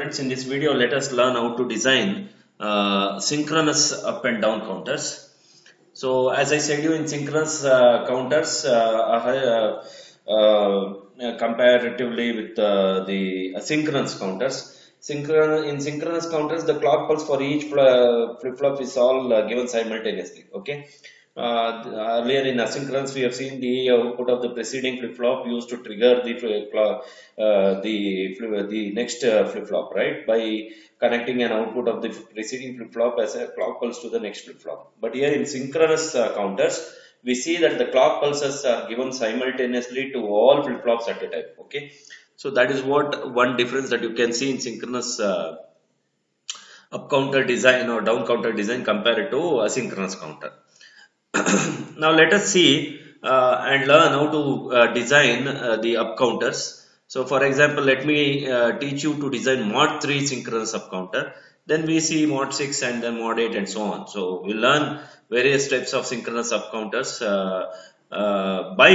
Friends, in this video, let us learn how to design synchronous up and down counters. So, as I said you, in synchronous counters, comparatively with the asynchronous counters. In synchronous counters, the clock pulse for each flip-flop is all given simultaneously. Okay. Earlier in asynchronous, we have seen the output of the preceding flip-flop used to trigger the next flip-flop, right? By connecting an output of the preceding flip-flop as a clock pulse to the next flip-flop. But here in synchronous counters, we see that the clock pulses are given simultaneously to all flip-flops at a time. Okay, so that is what one difference that you can see in synchronous up counter design or down counter design compared to asynchronous counter. Now let us see and learn how to design the up counters. So for example, let me teach you to design mod 3 synchronous up counter. Then we see mod 6 and then mod 8 and so on. So we learn various types of synchronous up counters by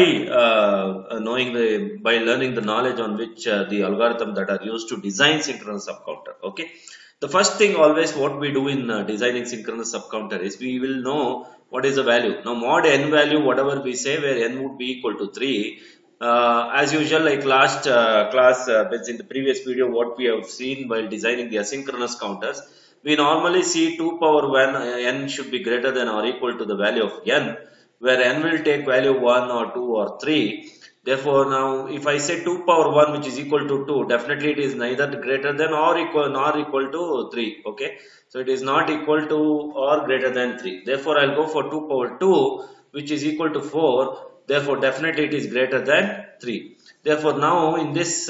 learning the knowledge on which the algorithm that are used to design synchronous up counter. Okay. The first thing always what we do in designing synchronous up counter is we will know what is the value. Now mod n value, whatever we say, where n would be equal to 3. As usual, like last class, in the previous video, what we have seen while designing the asynchronous counters, we normally see 2 power 1 n should be greater than or equal to the value of n, where n will take value 1 or 2 or 3. Therefore, now if I say 2 power 1 which is equal to 2, definitely it is neither greater than or equal to 3. Okay, so it is not equal to or greater than 3. Therefore, I'll go for 2 power 2 which is equal to 4. Therefore, definitely it is greater than 3. Therefore, now in this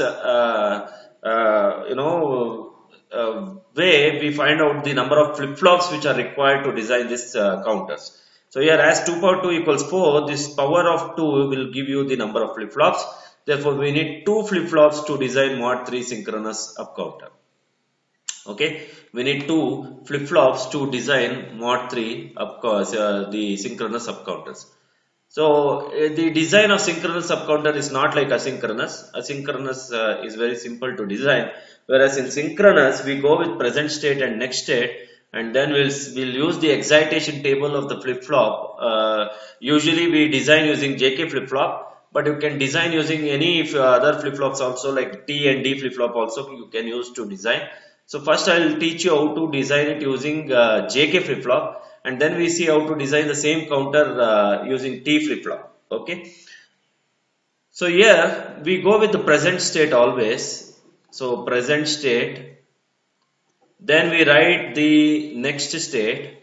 way, we find out the number of flip-flops which are required to design this counters. So here as 2 power 2 equals 4, this power of 2 will give you the number of flip-flops. Therefore, we need 2 flip-flops to design mod 3 synchronous up counter. Okay, we need 2 flip-flops to design mod 3 the synchronous up counters. So the design of synchronous up counter is not like asynchronous. Asynchronous is very simple to design, whereas in synchronous we go with present state and next state, and then we'll use the excitation table of the flip flop. Usually we design using JK flip flop, but you can design using any other flip flops also, like T and D flip flop also you can use to design. So first I will teach you how to design it using JK flip flop, and then we see how to design the same counter using T flip flop. Okay. So here we go with the present state always. So present state. Then we write the next state,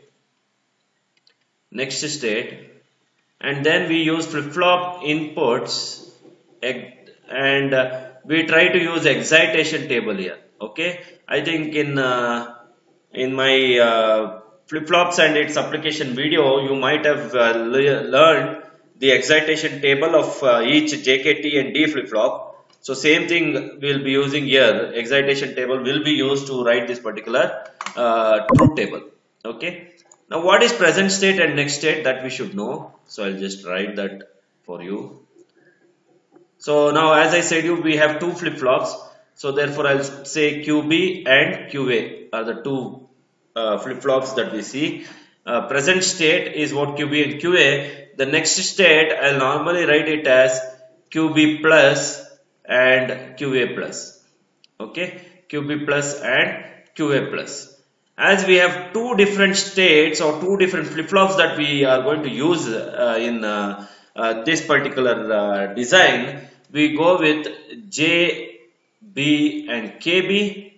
and then we use flip-flop inputs, and we try to use excitation table here. Okay, I think in my flip-flops and its application video, you might have learned the excitation table of each JKT and D flip-flop. So same thing we'll be using here. Excitation table will be used to write this particular truth table. Okay. Now what is present state and next state, that we should know. So I'll just write that for you. So now as I said we have 2 flip-flops. So therefore I'll say QB and QA are the 2 flip-flops that we see. Present state is what QB and QA. The next state I'll normally write it as QB plus and QA plus. Okay, QB plus and QA plus. As we have 2 different states or 2 different flip-flops that we are going to use in this particular design, we go with JB and KB,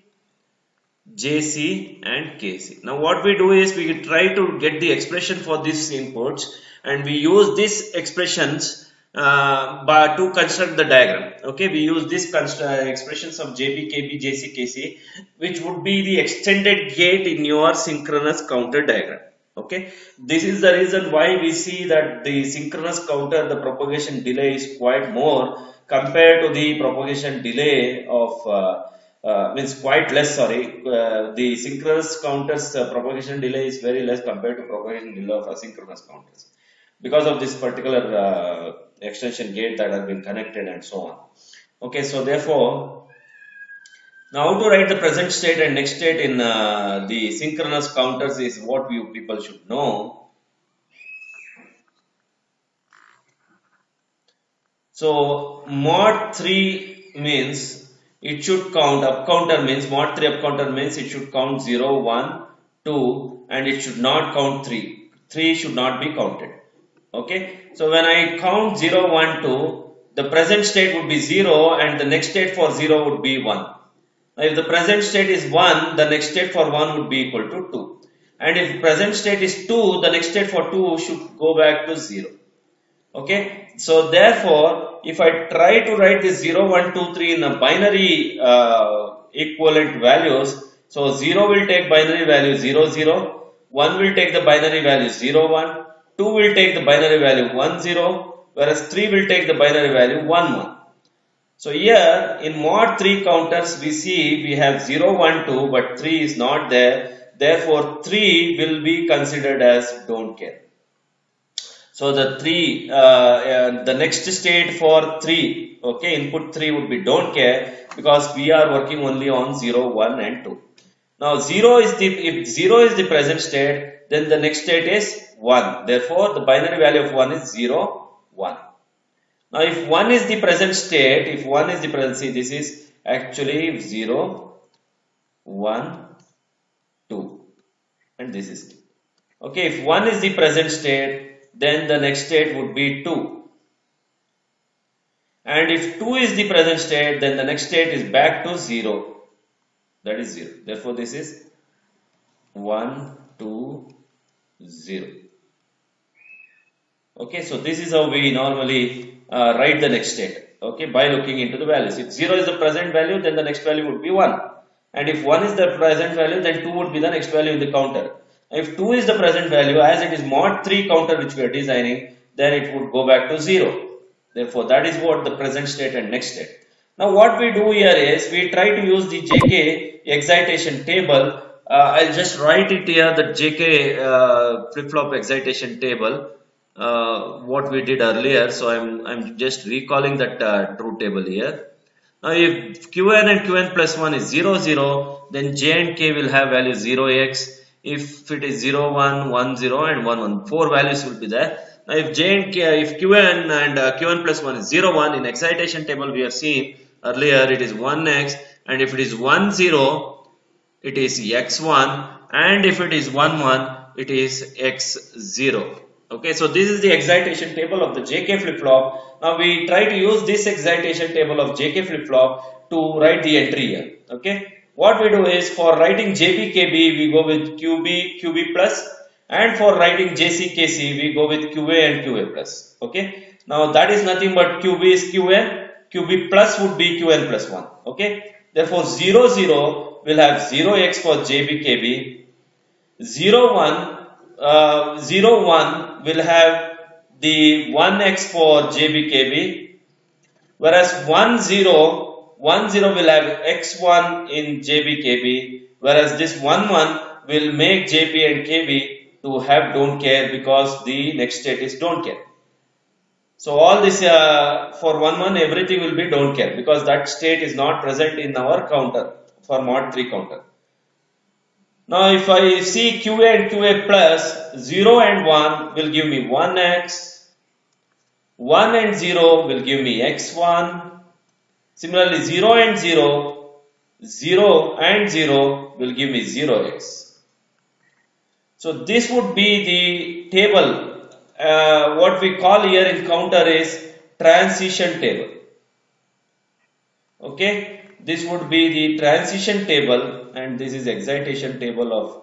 JC and KC. Now what we do is we try to get the expression for these inputs, and we use these expressions to construct the diagram. Okay, we use these expressions of JB, KB, JC, KC, which would be the extended gate in your synchronous counter diagram. Okay, this is the reason why we see that the synchronous counter, the propagation delay is quite more compared to the propagation delay of quite less, sorry. The synchronous counters propagation delay is very less compared to propagation delay of asynchronous counters, because of this particular extension gate that have been connected and so on. Okay, so therefore Now, how to write the present state and next state in the synchronous counters is what you people should know. So, mod 3 means it should count, up counter means, mod 3 up counter means it should count 0, 1, 2 and it should not count 3. 3 should not be counted. Okay. So, when I count 0, 1, 2, the present state would be 0 and the next state for 0 would be 1. Now, if the present state is 1, the next state for 1 would be equal to 2. And if present state is 2, the next state for 2 should go back to 0. Okay, so therefore, if I try to write this 0, 1, 2, 3 in a binary equivalent values, so 0 will take binary value 0, 0, 1 will take the binary value 0, 1, 2 will take the binary value 1, 0, whereas 3 will take the binary value 1, 1. So here in mod 3 counters we see we have 0, 1, 2 but 3 is not there, therefore 3 will be considered as don't care. So the the next state for 3, okay, input 3 would be don't care because we are working only on 0, 1 and 2. Now if 0 is the present state, then the next state is 1. Therefore, the binary value of 1 is 0, 1. Now if 1 is the present state, if 1 is the present, see this is actually 0, 1, 2 and this is 2. Okay, if 1 is the present state, then the next state would be 2. And if 2 is the present state, then the next state is back to 0. That is 0. Therefore, this is 1, 2, 0. Okay, so this is how we normally write the next state. Okay, by looking into the values. If 0 is the present value, then the next value would be 1. And if 1 is the present value, then 2 would be the next value in the counter. If 2 is the present value, as it is mod 3 counter which we are designing, then it would go back to 0. Therefore, that is what the present state and next state. Now, what we do here is we try to use the JK excitation table. I'll just write it here, the JK flip-flop excitation table, what we did earlier. So, I'm just recalling that true table here. Now, if Qn and Qn plus 1 is 0, 0, then J and K will have value 0x. If it is 0, 1, 1, 0 and 1, 1, 4 values will be there. Now if J and K, if Qn and Qn plus 1 is 0, 1, in excitation table we have seen earlier it is 1x, and if it is 1, 0, it is x1, and if it is 1, 1, it is x0. Okay, so this is the excitation table of the JK flip-flop. Now we try to use this excitation table of JK flip-flop to write the entry here. Okay. What we do is for writing JB KB we go with QB plus, and for writing JC KC we go with QA and QA plus. Okay. Now that is nothing but QB is QN, QB plus would be QN plus 1. Okay. Therefore 0, 0 will have 0x for JB KB, 0, 1 will have the 1x for JB KB, whereas 1, 0 will have x1 in JB KB, whereas this 1, 1 will make JB and KB to have don't care because the next state is don't care. So all this for 1, 1 everything will be don't care because that state is not present in our counter for mod 3 counter. Now if I see QA and QA plus, 0 and 1 will give me 1x, 1 and 0 will give me x1. Similarly, 0 and 0, 0 and 0 will give me 0x. So this would be the table. What we call here in counter is transition table. Okay, this would be the transition table, and this is excitation table of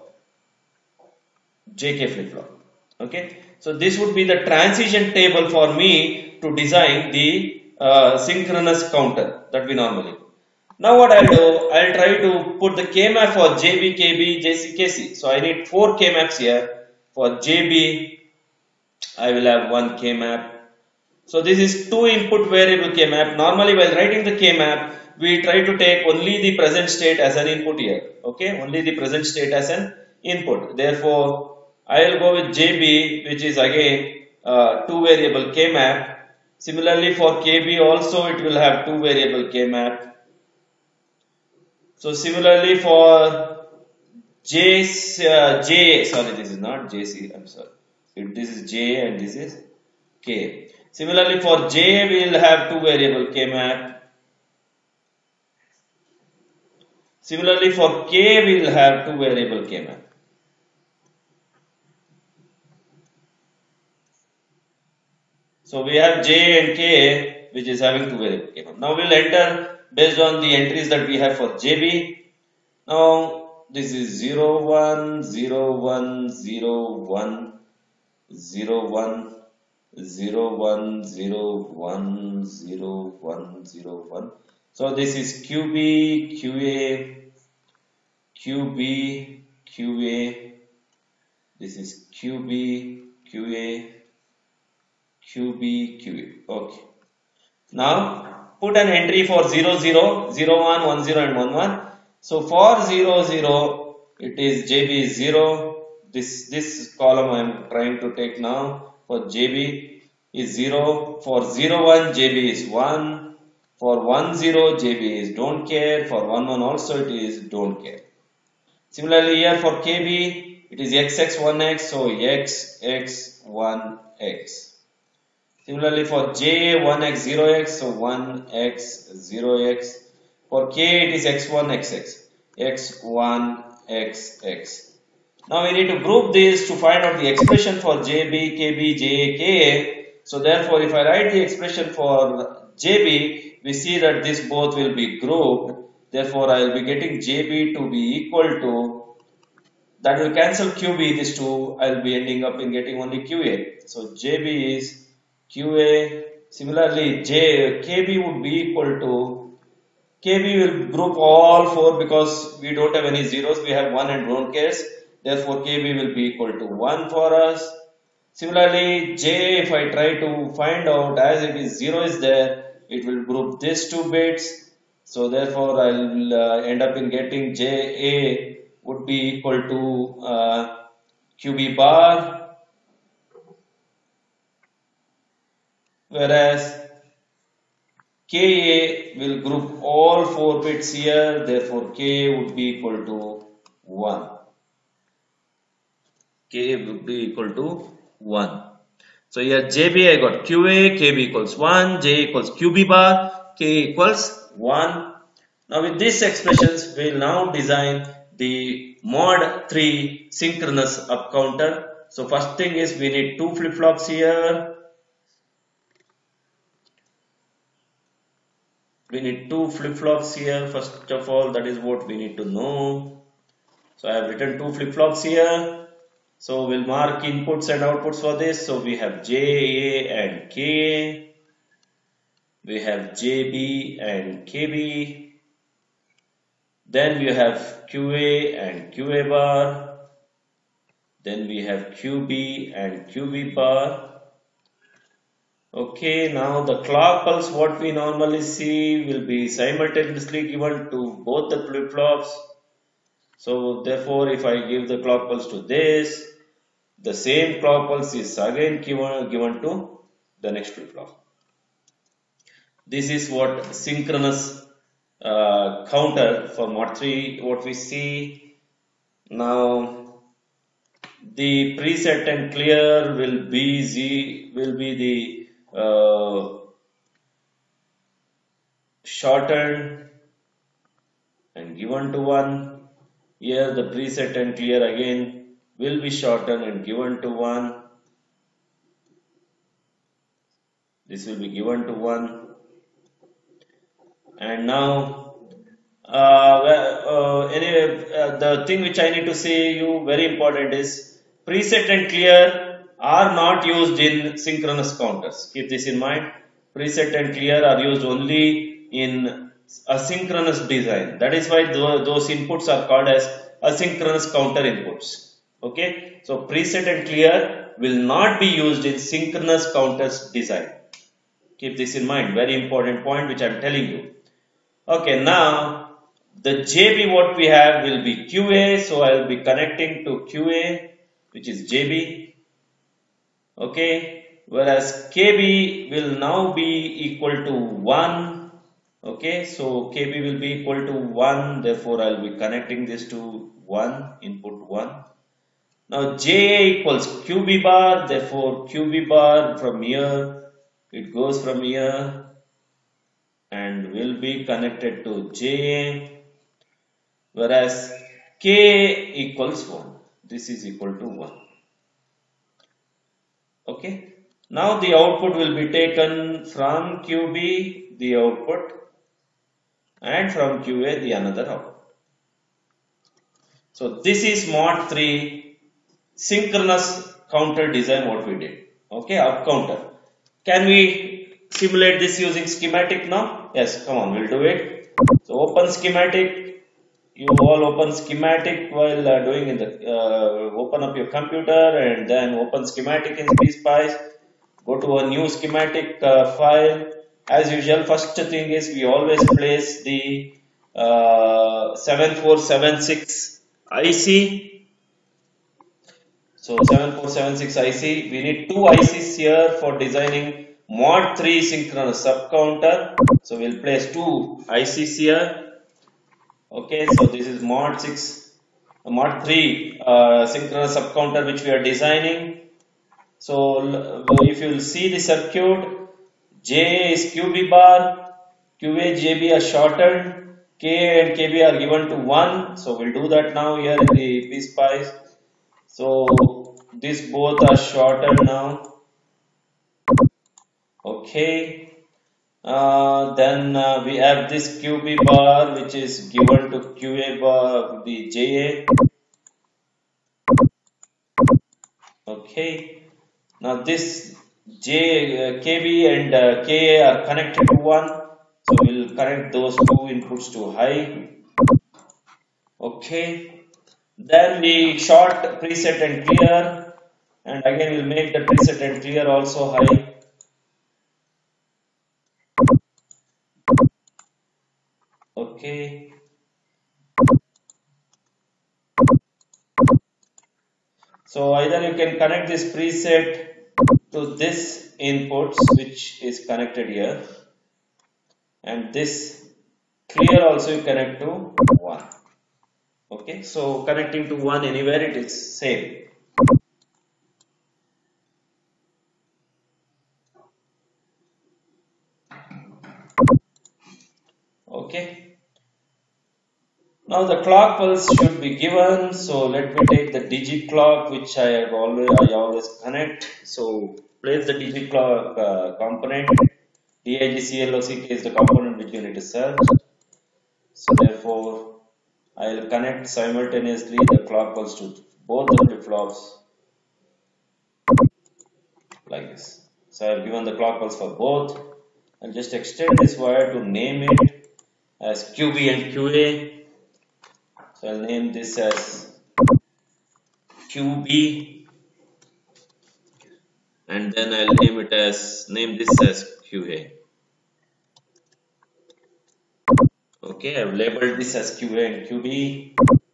JK flip-flop. Okay, so this would be the transition table for me to design the synchronous counter that we normally do. Now what I'll do, I'll try to put the K-map for JB, KB, JC, KC. So I need 4 K-maps here. For JB, I will have 1 K-map. So this is 2 input variable K-map. Normally while writing the K-map, we try to take only the present state as an input here. Okay, only the present state as an input. Therefore, I will go with JB, which is again 2 variable K-map. Similarly for KB also it will have 2 variable K-map. So similarly for sorry, this is not JC, I'm sorry. This is J and this is K. Similarly for J we will have two variable K map. Similarly for K we will have two variable K map. So we have J and K which is having two variable K map. Now we will enter based on the entries that we have for JB. Now this is 0 1 0 1 0 1 0 1 0 1 0 1 0 1 0 1. So this is QB QA QB QA. This is QB QA QB QA. Okay. Now put an entry for 0 0 0 1 1 0 and 1 1. So for 0 0 it is JB is 0. This column I am trying to take now for JB is 0. For 0 1 JB is 1. For 1 0 JB is don't care. For 1 1 also it is don't care. Similarly here for KB it is XX 1X, so XX 1X. Similarly for J 1X 0X, so 1X 0X. For K it is X1 XX, X1 XX. Now we need to group this to find out the expression for JB, KB, JK. So therefore if I write the expression for JB, we see that this both will be grouped. Therefore I will be getting JB to be equal to, that will cancel QB, this two, I will be ending up in getting only QA. So JB is QA. Similarly KB would be equal to, KB will group all four because we don't have any zeros, we have 1 and don't cares. Therefore KB will be equal to 1 for us. Similarly J, if I try to find out, as it is 0 is there, it will group these 2 bits. So therefore I will end up in getting JA would be equal to QB bar, whereas KA will group all 4 bits here, therefore KA would be equal to 1. KA would be equal to 1. So here JB I got QA, KB equals 1, J equals QB bar, K equals 1. Now with these expressions we will now design the mod 3 synchronous up counter. So first thing is we need 2 flip-flops here. We need 2 flip-flops here first of all, that is what we need to know. So I have written 2 flip-flops here. So we'll mark inputs and outputs for this. So we have JA and KA. We have JB and KB. Then we have QA and QA bar. Then we have QB and QB bar. Okay, now the clock pulse what we normally see will be simultaneously given to both the flip-flops. So therefore if I give the clock pulse to this, the same clock pulse is again given to the next flip-flop. This is what synchronous counter for mod 3 what we see. Now the preset and clear will be the shortened and given to 1. Here the preset and clear again will be shortened and given to 1. This will be given to 1. And now the thing which I need to say you very important is preset and clear are not used in synchronous counters. Keep this in mind. Preset and clear are used only in asynchronous design. That is why those inputs are called as asynchronous counter inputs. Okay, so preset and clear will not be used in synchronous counters design. Keep this in mind. Very important point which I am telling you. Okay, now the JB what we have will be QA, so I will be connecting to QA, which is JB. Okay, whereas KB will now be equal to 1. Okay, so KB will be equal to 1, therefore I'll be connecting this to 1, input 1. Now JA equals QB bar, therefore QB bar from here, it goes from here and will be connected to JA, whereas K equals 1. This is equal to 1. Okay. Now the output will be taken from QB, the output, and from QA, the another output. So this is mod 3 synchronous counter design what we did. Okay, up counter. Can we simulate this using schematic now? Yes, come on, we'll do it. So open schematic. You all open schematic while doing in the open up your computer and then open schematic in PSpice. Go to a new schematic file. As usual, first thing is we always place the 7476 IC. So 7476 IC, we need two ICs here for designing mod 3 synchronous subcounter. So we'll place two ICs here. Okay, so this is mod 6, mod 3 synchronous subcounter which we are designing. So if you will see the circuit, J is QB bar, QA, JB are shortened, K and KB are given to 1. So we'll do that now here in the PSpice. So these both are shortened now. Okay. Then we have this QB bar which is given to QA bar, the JA. Okay. Now this KB and KA are connected to 1. So we'll connect those two inputs to high. Okay. Then we short preset and clear. And again we'll make the preset and clear also high. Okay. So either you can connect this preset to this inputs which is connected here, and this clear also you connect to 1. Okay, so connecting to 1 anywhere it is same. Okay. Now the clock pulse should be given. So let me take the digit clock which I always connect. So place the digit clock component. DIGCLOCK is the component which you need to search. So therefore I will connect simultaneously the clock pulse to both the flip-flops like this. So I have given the clock pulse for both. I'll just extend this wire to name it as QB and QA. So I'll name this as QB and then I'll name this as QA. Okay, I've labeled this as QA and QB.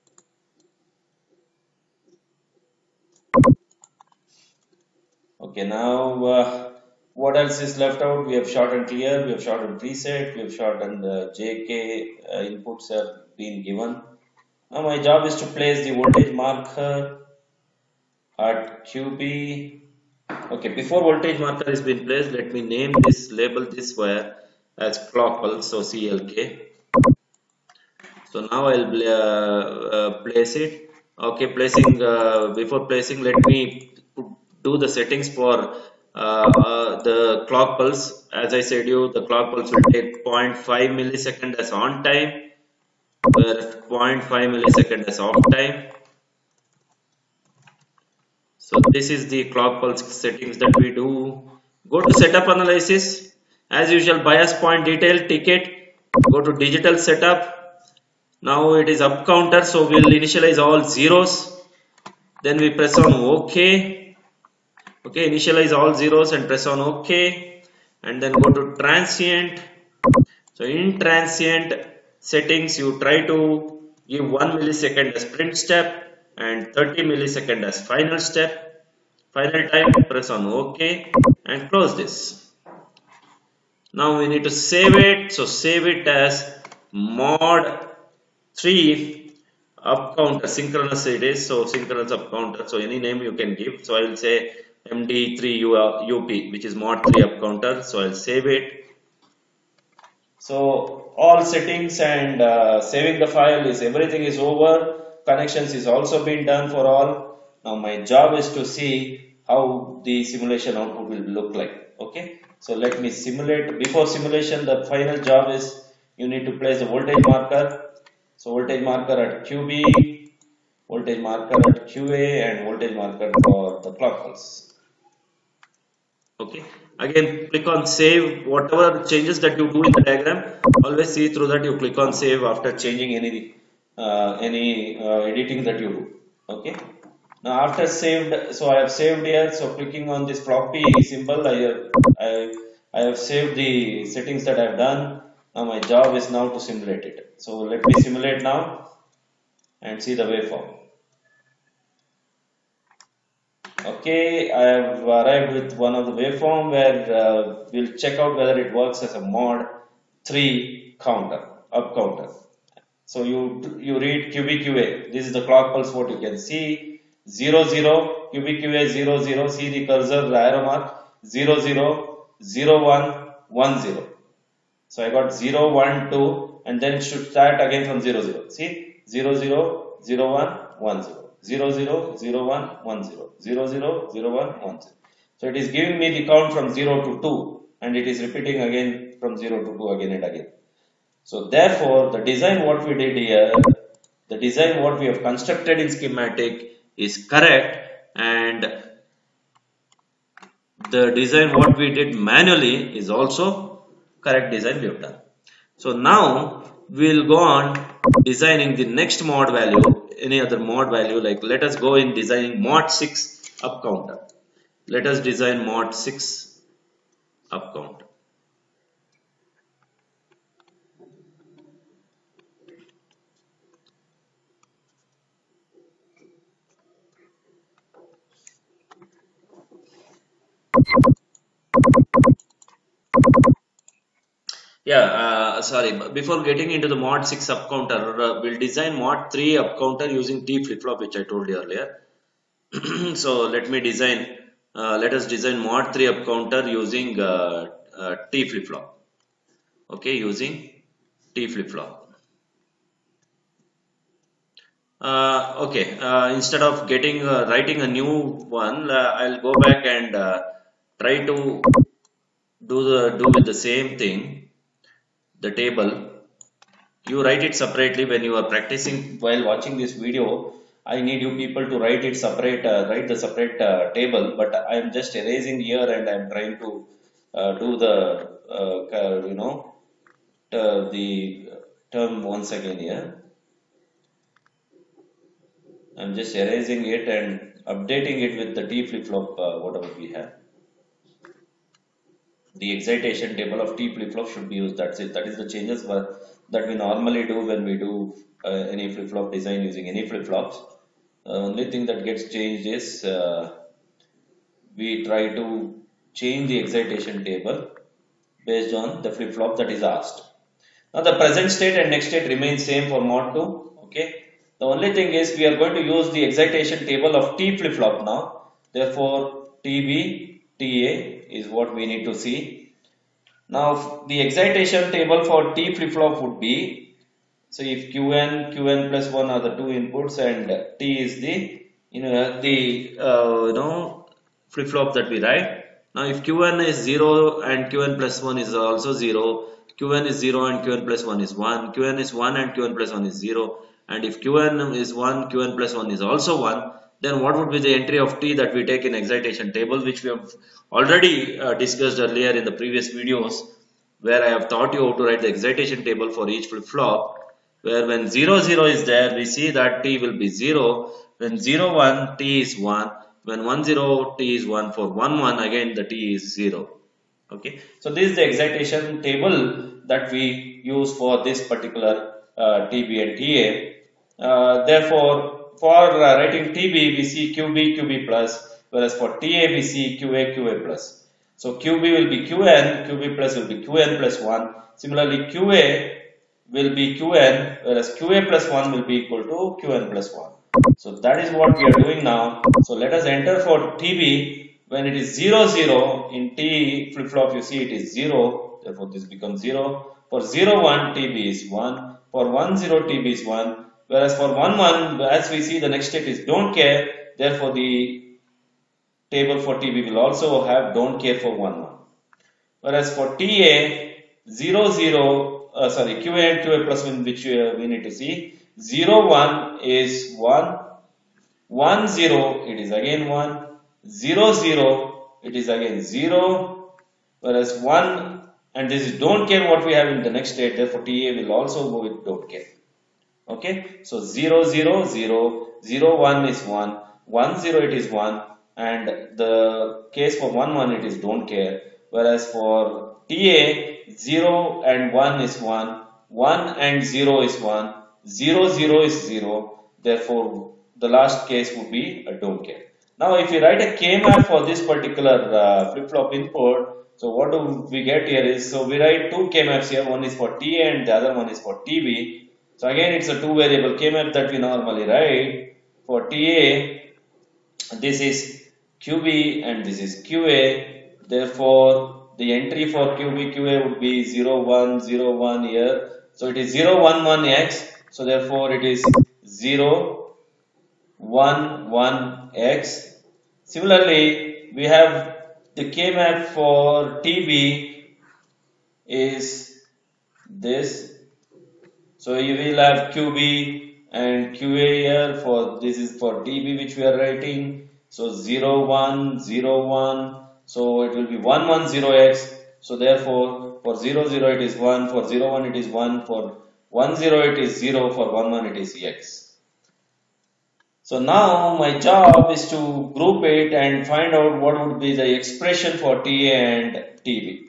Okay, now what else is left out? We have shortened clear, we have shortened preset, we have shortened JK inputs have been given. Now my job is to place the voltage marker at QB. Okay, before voltage marker is been placed, let me name this, label this wire as clock pulse, so CLK. So now I'll place it. Okay, placing before placing, let me do the settings for the clock pulse. As I said you, the clock pulse will take 0.5 millisecond as on time, where 0.5 millisecond as off time. So this is the clock pulse settings that we do. Go to setup analysis. As usual, bias point detail ticket. Go to digital setup. Now it is up counter, so we'll initialize all zeros. Then we press on OK. Okay, initialize all zeros and press on OK. And then go to transient. So in transient settings, you try to give 1 millisecond as print step and 30 millisecond as final step. Final time, press on OK and close this. Now we need to save it. So save it as mod 3 up counter, synchronous it is. So synchronous up counter. So any name you can give. So I will say MD3 UP, which is mod 3 up counter. So I'll save it. So all settings and saving the file is everything is over. Connections is also been done for all. Now my job is to see how the simulation output will look like. Okay. So let me simulate. Before simulation, the final job is you need to place the voltage marker. So voltage marker at QB, voltage marker at QA, and voltage marker for the clock pulse. Okay, again click on save. Whatever changes that you do in the diagram, always see through that you click on save after changing any editing that you do. Okay, now after saved, so I have saved here. So clicking on this floppy symbol, I have saved the settings that I have done. Now my job is now to simulate it. So let me simulate now and see the waveform. Okay, I have arrived with one of the waveform where we'll check out whether it works as a mod 3 counter, up counter. So you read QBQA. This is the clock pulse. What you can see 0 0 QBQA 0 0. See the cursor, the arrow mark 0 0 0 1 1 0. So I got 0 1 2 and then it should start again from 0 0. See 0 0 0 1 1 0. 0 0 0 1 1 0 0 0 0 1 1 0. So it is giving me the count from 0 to 2 and it is repeating again from 0 to 2 again and again. So therefore the design what we did here, the design what we have constructed in schematic is correct, and the design what we did manually is also correct design we have done. So now we'll go on designing the next mod value, any other mod value, like let us go in designing mod 6 up counter. Let us design mod 6 up counter. Yeah, sorry, before getting into the mod 6 up counter, we'll design mod 3 up counter using T flip-flop, which I told you earlier. So let us design mod 3 up counter using T flip-flop. Okay, using T flip-flop. Okay, instead of writing a new one, I'll go back and try to do with the same thing, the table. You write it separately when you are practicing while watching this video. I need you people to write it separate, write the separate table, but I am just erasing here and I am trying to do the the term once again here. I'm just erasing it and updating it with the T flip-flop, whatever we have. The excitation table of T flip-flop should be used. That's it. That is the changes that we normally do when we do any flip-flop design using any flip-flops. The only thing that gets changed is we try to change the excitation table based on the flip-flop that is asked. Now the present state and next state remain same for mod 2. Okay. The only thing is we are going to use the excitation table of T flip-flop now. Therefore, TB, TA is what we need to see. Now the excitation table for T flip-flop would be, so if Qn plus 1 are the two inputs and T is the flip-flop that we write. Now if Qn is 0 and Qn plus 1 is also 0, Qn is 0 and Qn plus 1 is 1, Qn is 1 and Qn plus 1 is 0, and if Qn is 1, Qn plus 1 is also 1, then what would be the entry of T that we take in excitation table, which we have already discussed earlier in the previous videos, where I have taught you how to write the excitation table for each flip-flop, where when 0 0 is there, we see that T will be 0, when 0 1 T is 1, when 1 0 T is 1, for 1 1 again the T is 0. Okay, so this is the excitation table that we use for this particular TB and TA. Therefore, for writing TB we see QB plus, whereas for TA we see QA plus. So QB will be Qn, QB plus will be Qn plus 1. Similarly, QA will be Qn, whereas QA plus 1 will be equal to Qn plus 1. So that is what we are doing now. So let us enter for TB. When it is 0, 0, in T flip flop you see it is 0, therefore this becomes 0. For 0, 1, TB is 1. For 1, 0, TB is 1. Whereas for 1, 1, as we see the next state is don't care, therefore the table for TB will also have don't care for 1, 1. Whereas for TA, 0, 0, sorry, QA and QA plus 1, which we need to see, 0, 1 is 1, 1, 0, it is again 1, 0, 0, it is again 0, whereas 1, and this is don't care what we have in the next state, therefore TA will also go with don't care. Okay, so 0, 0, 0, 0, 1 is 1, 1, 0 it is 1, and the case for 1, 1 it is don't care, whereas for TA 0 and 1 is 1, 1 and 0 is 1, 0, 0 is 0, therefore the last case would be a don't care. Now if we write a K-map for this particular flip-flop input, so what do we get here is, so we write two K-maps here, one is for TA and the other one is for TB. So again it's a two variable K-map that we normally write. For TA, this is QB and this is QA. Therefore, the entry for QB QA would be 0, 1, 0, 1 here. So it is 0, 1, 1 X. So therefore it is 0, 1, 1 X. Similarly, we have the K-map for TB is this. So you will have QB and QA here for this is for TB which we are writing. So 0, 1, 0, 1. So it will be 1, 1, 0 X. So therefore for 0, 0 it is 1, for 0, 1 it is 1, for 1, 0 it is 0, for 1, 1 it is X. So now my job is to group it and find out what would be the expression for TA and TB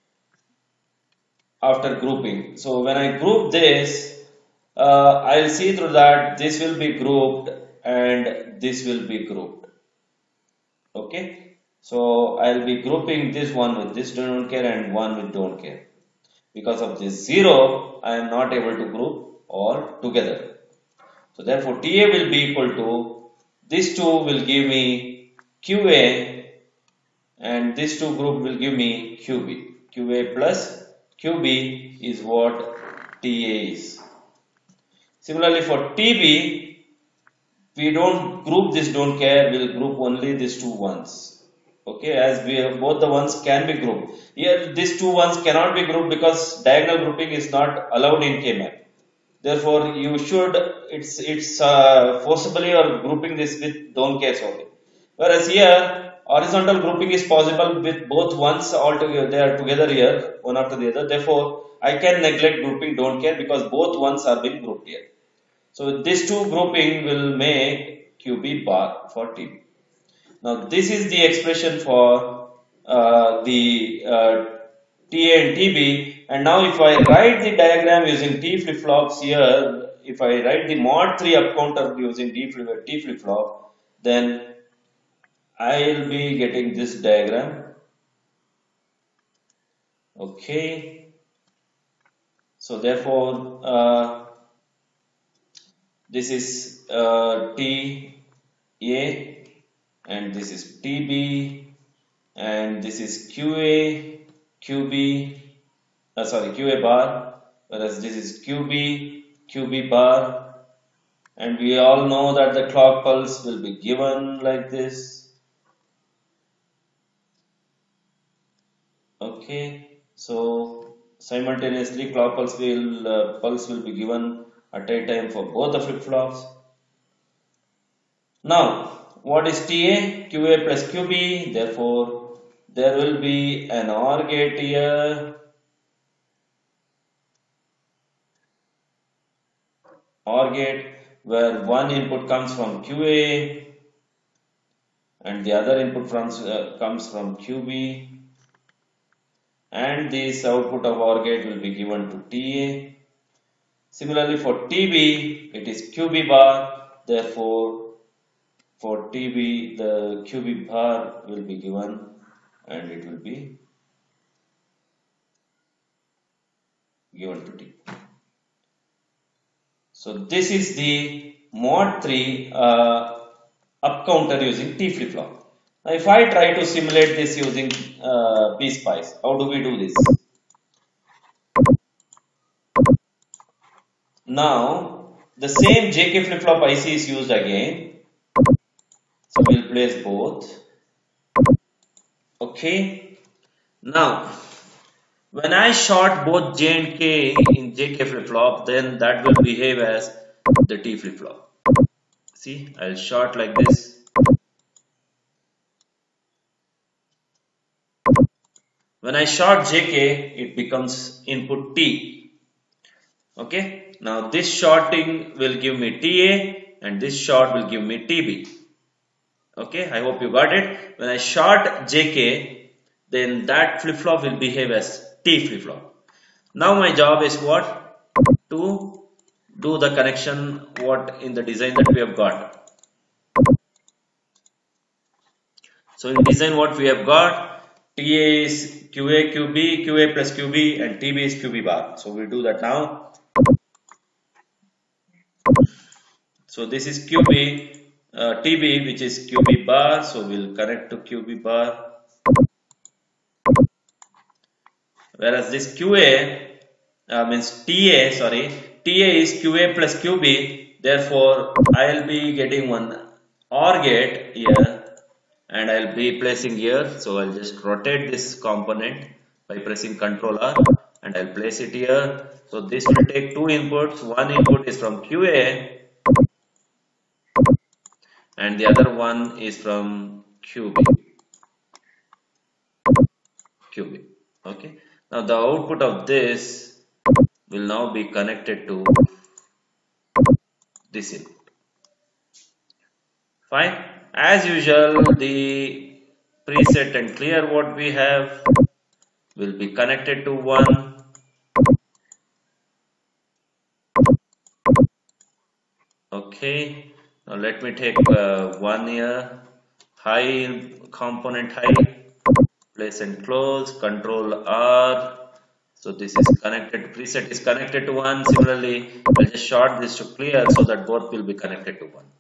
after grouping. So when I group this, I'll see through that this will be grouped and this will be grouped. Okay, so I'll be grouping this one with this don't care and one with don't care. Because of this 0, I am not able to group all together. So therefore TA will be equal to this 2 will give me QA and this 2 group will give me QB. QA plus QB is what TA is. Similarly for TB, we don't group this don't care, we'll group only these two ones. Okay, as we have both the ones can be grouped. Here these two ones cannot be grouped because diagonal grouping is not allowed in K-map. Therefore, you should it's forcibly or grouping this with don't cares only. Whereas here horizontal grouping is possible with both ones all together. They are together here one after the other. Therefore, I can neglect grouping don't care because both ones are being grouped here. So this two grouping will make QB bar for TB. Now this is the expression for the TA and TB, and now if I write the diagram using T flip-flops here, if I write the mod 3 up counter using T flip-flop, then I'll be getting this diagram. Okay, so therefore this is TA and this is TB and this is QA, QB, QA bar, whereas this is QB, QB bar, and we all know that the clock pulse will be given like this. Okay, so simultaneously clock pulse will be given at a time for both the flip-flops. Now, what is TA? QA plus QB. Therefore, there will be an OR gate here. OR gate where one input comes from QA and the other input comes from QB. And this output of OR gate will be given to TA. Similarly, for TB, it is QB bar. Therefore, for TB, the QB bar will be given and it will be given to T. So this is the mod 3 up counter using T flip flop. Now if I try to simulate this using PSpice, how do we do this? Now the same JK flip flop IC is used again. So we'll place both. Okay. Now when I short both J and K in JK flip flop, then that will behave as the T flip flop. See, I'll short like this. When I short JK, it becomes input T. Okay. Now this shorting will give me TA and this short will give me TB. Okay. I hope you got it. When I short JK, then that flip flop will behave as T flip flop. Now my job is what? To do the connection what in the design that we have got. So in design what we have got, TA is QA QB, QA plus QB and TB is QB bar. So we do that now. So this is QB, TB which is QB bar. So we'll connect to QB bar. Whereas this QA means TA, sorry, TA is QA plus QB. Therefore, I'll be getting one OR gate here and I'll be placing here. So I'll just rotate this component by pressing Ctrl R and I'll place it here. So this will take two inputs. One input is from QA and the other one is from QB. Okay. Now the output of this will now be connected to this input. Fine. As usual, the preset and clear what we have will be connected to one. Okay. Now let me take one here. High component high. Place and close. Control R. So this is connected. Preset is connected to one. Similarly, I'll just short this to clear so that both will be connected to one.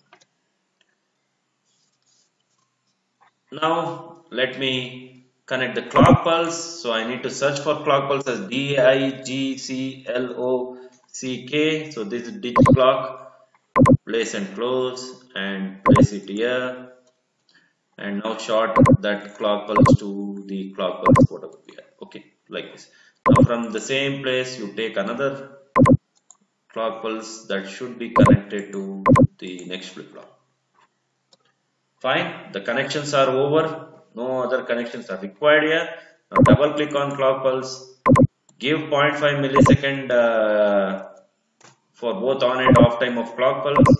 Now let me connect the clock pulse. So I need to search for clock pulse as DIGCLOCK. So this is digit clock. Place and close and place it here. And now short that clock pulse to the clock pulse whatever we have. Okay, like this. Now from the same place you take another clock pulse that should be connected to the next flip flop. Fine, the connections are over. No other connections are required here. Now double click on clock pulse. Give 0.5 millisecond for both on and off time of clock pulse.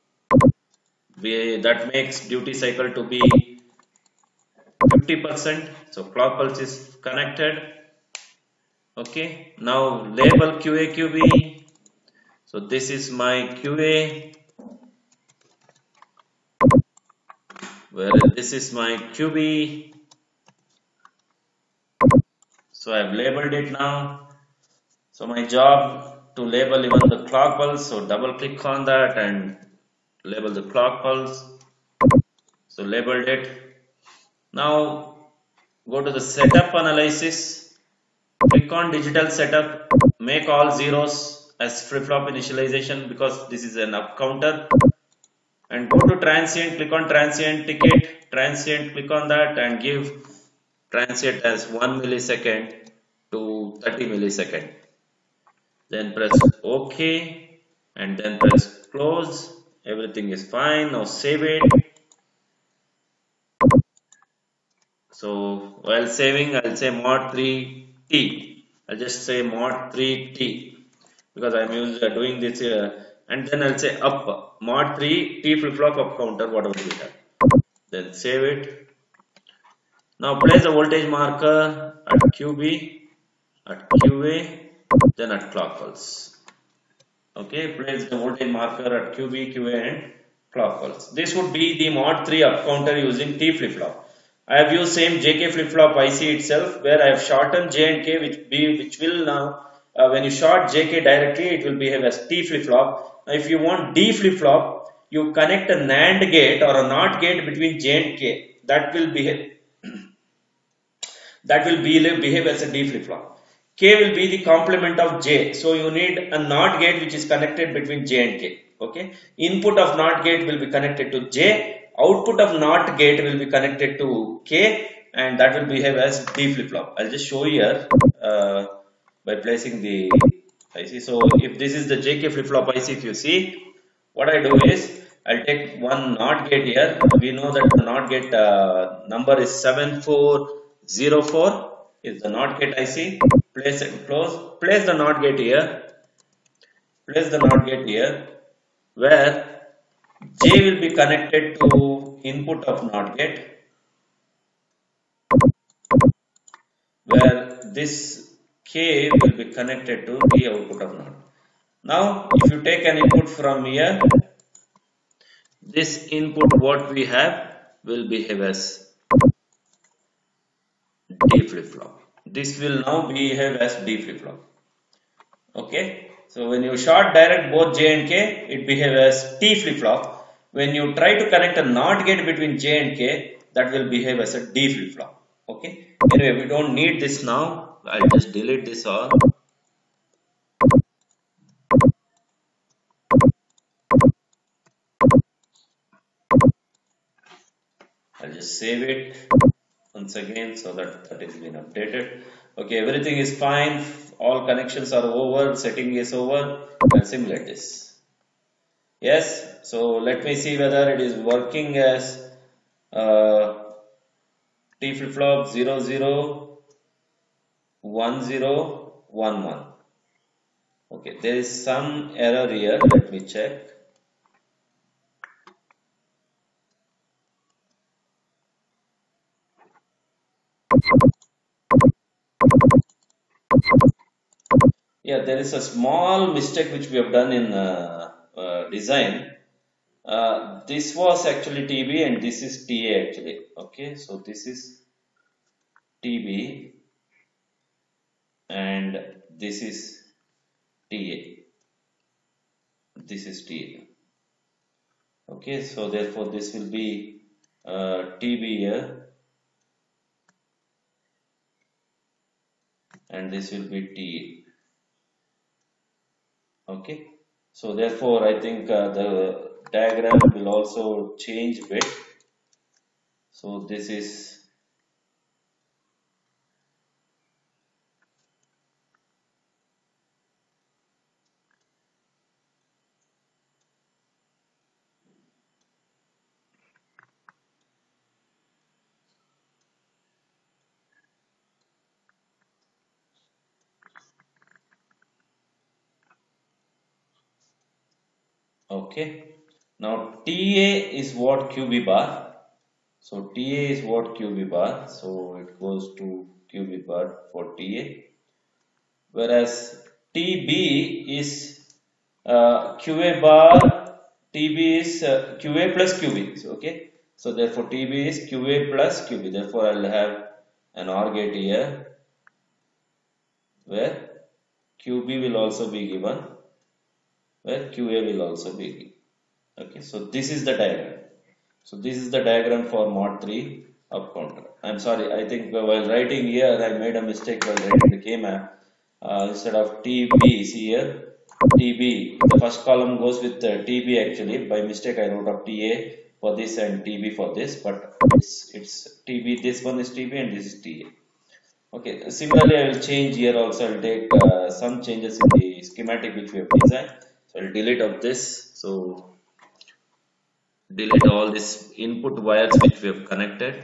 That makes duty cycle to be 50%. So clock pulse is connected. Okay. Now label QA QB. So this is my QA. Where this is my QB. So I've labeled it now. So my job to label even the clock pulse. So double click on that and label the clock pulse. So labeled it. Now go to the setup analysis. Click on digital setup. Make all zeros as flip flop initialization because this is an up counter. And go to transient. Click on transient ticket. Transient. Click on that and give transient as 1 millisecond to 30 millisecond. Then press OK and then press close. Everything is fine. Now save it. So while saving, I'll say mod 3T. I'll just say mod 3T because I'm doing this here. And then I'll say up mod 3 T flip flop up counter whatever we have. Then save it. Now place the voltage marker at QB, at QA, then at clock pulse. Okay, place the voltage marker at QB, QA and clock pulse. This would be the mod 3 up counter using T flip flop. I have used same JK flip-flop IC itself, where I have shortened J and K, which will now, when you short JK directly, it will behave as T flip-flop. Now, if you want D flip-flop, you connect a NAND gate or a NOT gate between J and K. Behave as a D flip-flop. K will be the complement of J. So you need a NOT gate which is connected between J and K. Okay. Input of NOT gate will be connected to J. Output of NOT gate will be connected to K, and that will behave as D flip-flop. I'll just show here by placing the IC. So if this is the JK flip-flop IC, if you see, what I do is I'll take one NOT gate here. We know that the NOT gate number is 7404 is the NOT gate IC. Place it close. Place the NOT gate here. Place the NOT gate here, where J will be connected to input of NOT gate, where this K will be connected to the output of NOT. Now, if you take an input from here, this input what we have will behave as D flip-flop. This will now behave as D flip-flop. Okay. So when you short direct both J and K, it behaves as T flip-flop. When you try to connect a NOT gate between J and K, that will behave as a D flip-flop. Okay. Anyway, we don't need this now. I'll just delete this all. I'll just save it once again so that that has been updated. Okay, everything is fine. All connections are over. Setting is over. I'll simulate this. Yes. So let me see whether it is working as T flip flop 001011. Okay, there is some error here. Let me check. Yeah, there is a small mistake which we have done in design. This was actually TB and this is TA actually. Okay, so this is TB and this is TA. This is TA. Okay, so therefore this will be TB here and this will be TA. Okay, so therefore I think the diagram will also change a bit. So this is okay. Now TA is what QB bar. So TA is what QB bar. So it goes to QB bar for TA. Whereas TB is QA bar. TB is QA plus QB. So, okay. So therefore TB is QA plus QB. Therefore I'll have an OR gate here where QB will also be given, where QA will also be given. Okay, so this is the diagram. So this is the diagram for mod 3 up counter. I'm sorry, I think while writing here I made a mistake while writing the K-map. Instead of TB, see here, TB, the first column goes with TB actually. By mistake I wrote up TA for this and TB for this, but it's TB, this one is TB and this is TA. Okay, similarly I will change here also. I'll take some changes in the schematic which we have designed. So I'll delete of this. So delete all these input wires which we have connected.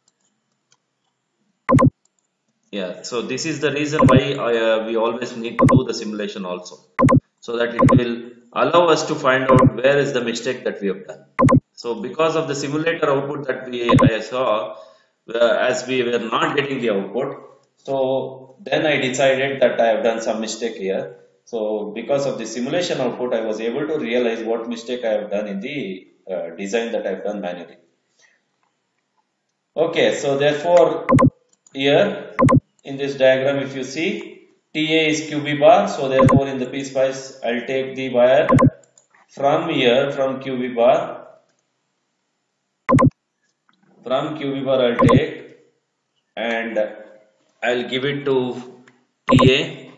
Yeah, so this is the reason why we always need to do the simulation also, so that it will allow us to find out where is the mistake that we have done. So because of the simulator output that I saw, as we were not getting the output, so then I decided that I have done some mistake here. So because of the simulation output, I was able to realize what mistake I have done in the design that I have done manually. Okay, so therefore here in this diagram, if you see, TA is QB bar, so therefore in the PSpice I'll take the wire from here, from QB bar, I'll take and I'll give it to TA.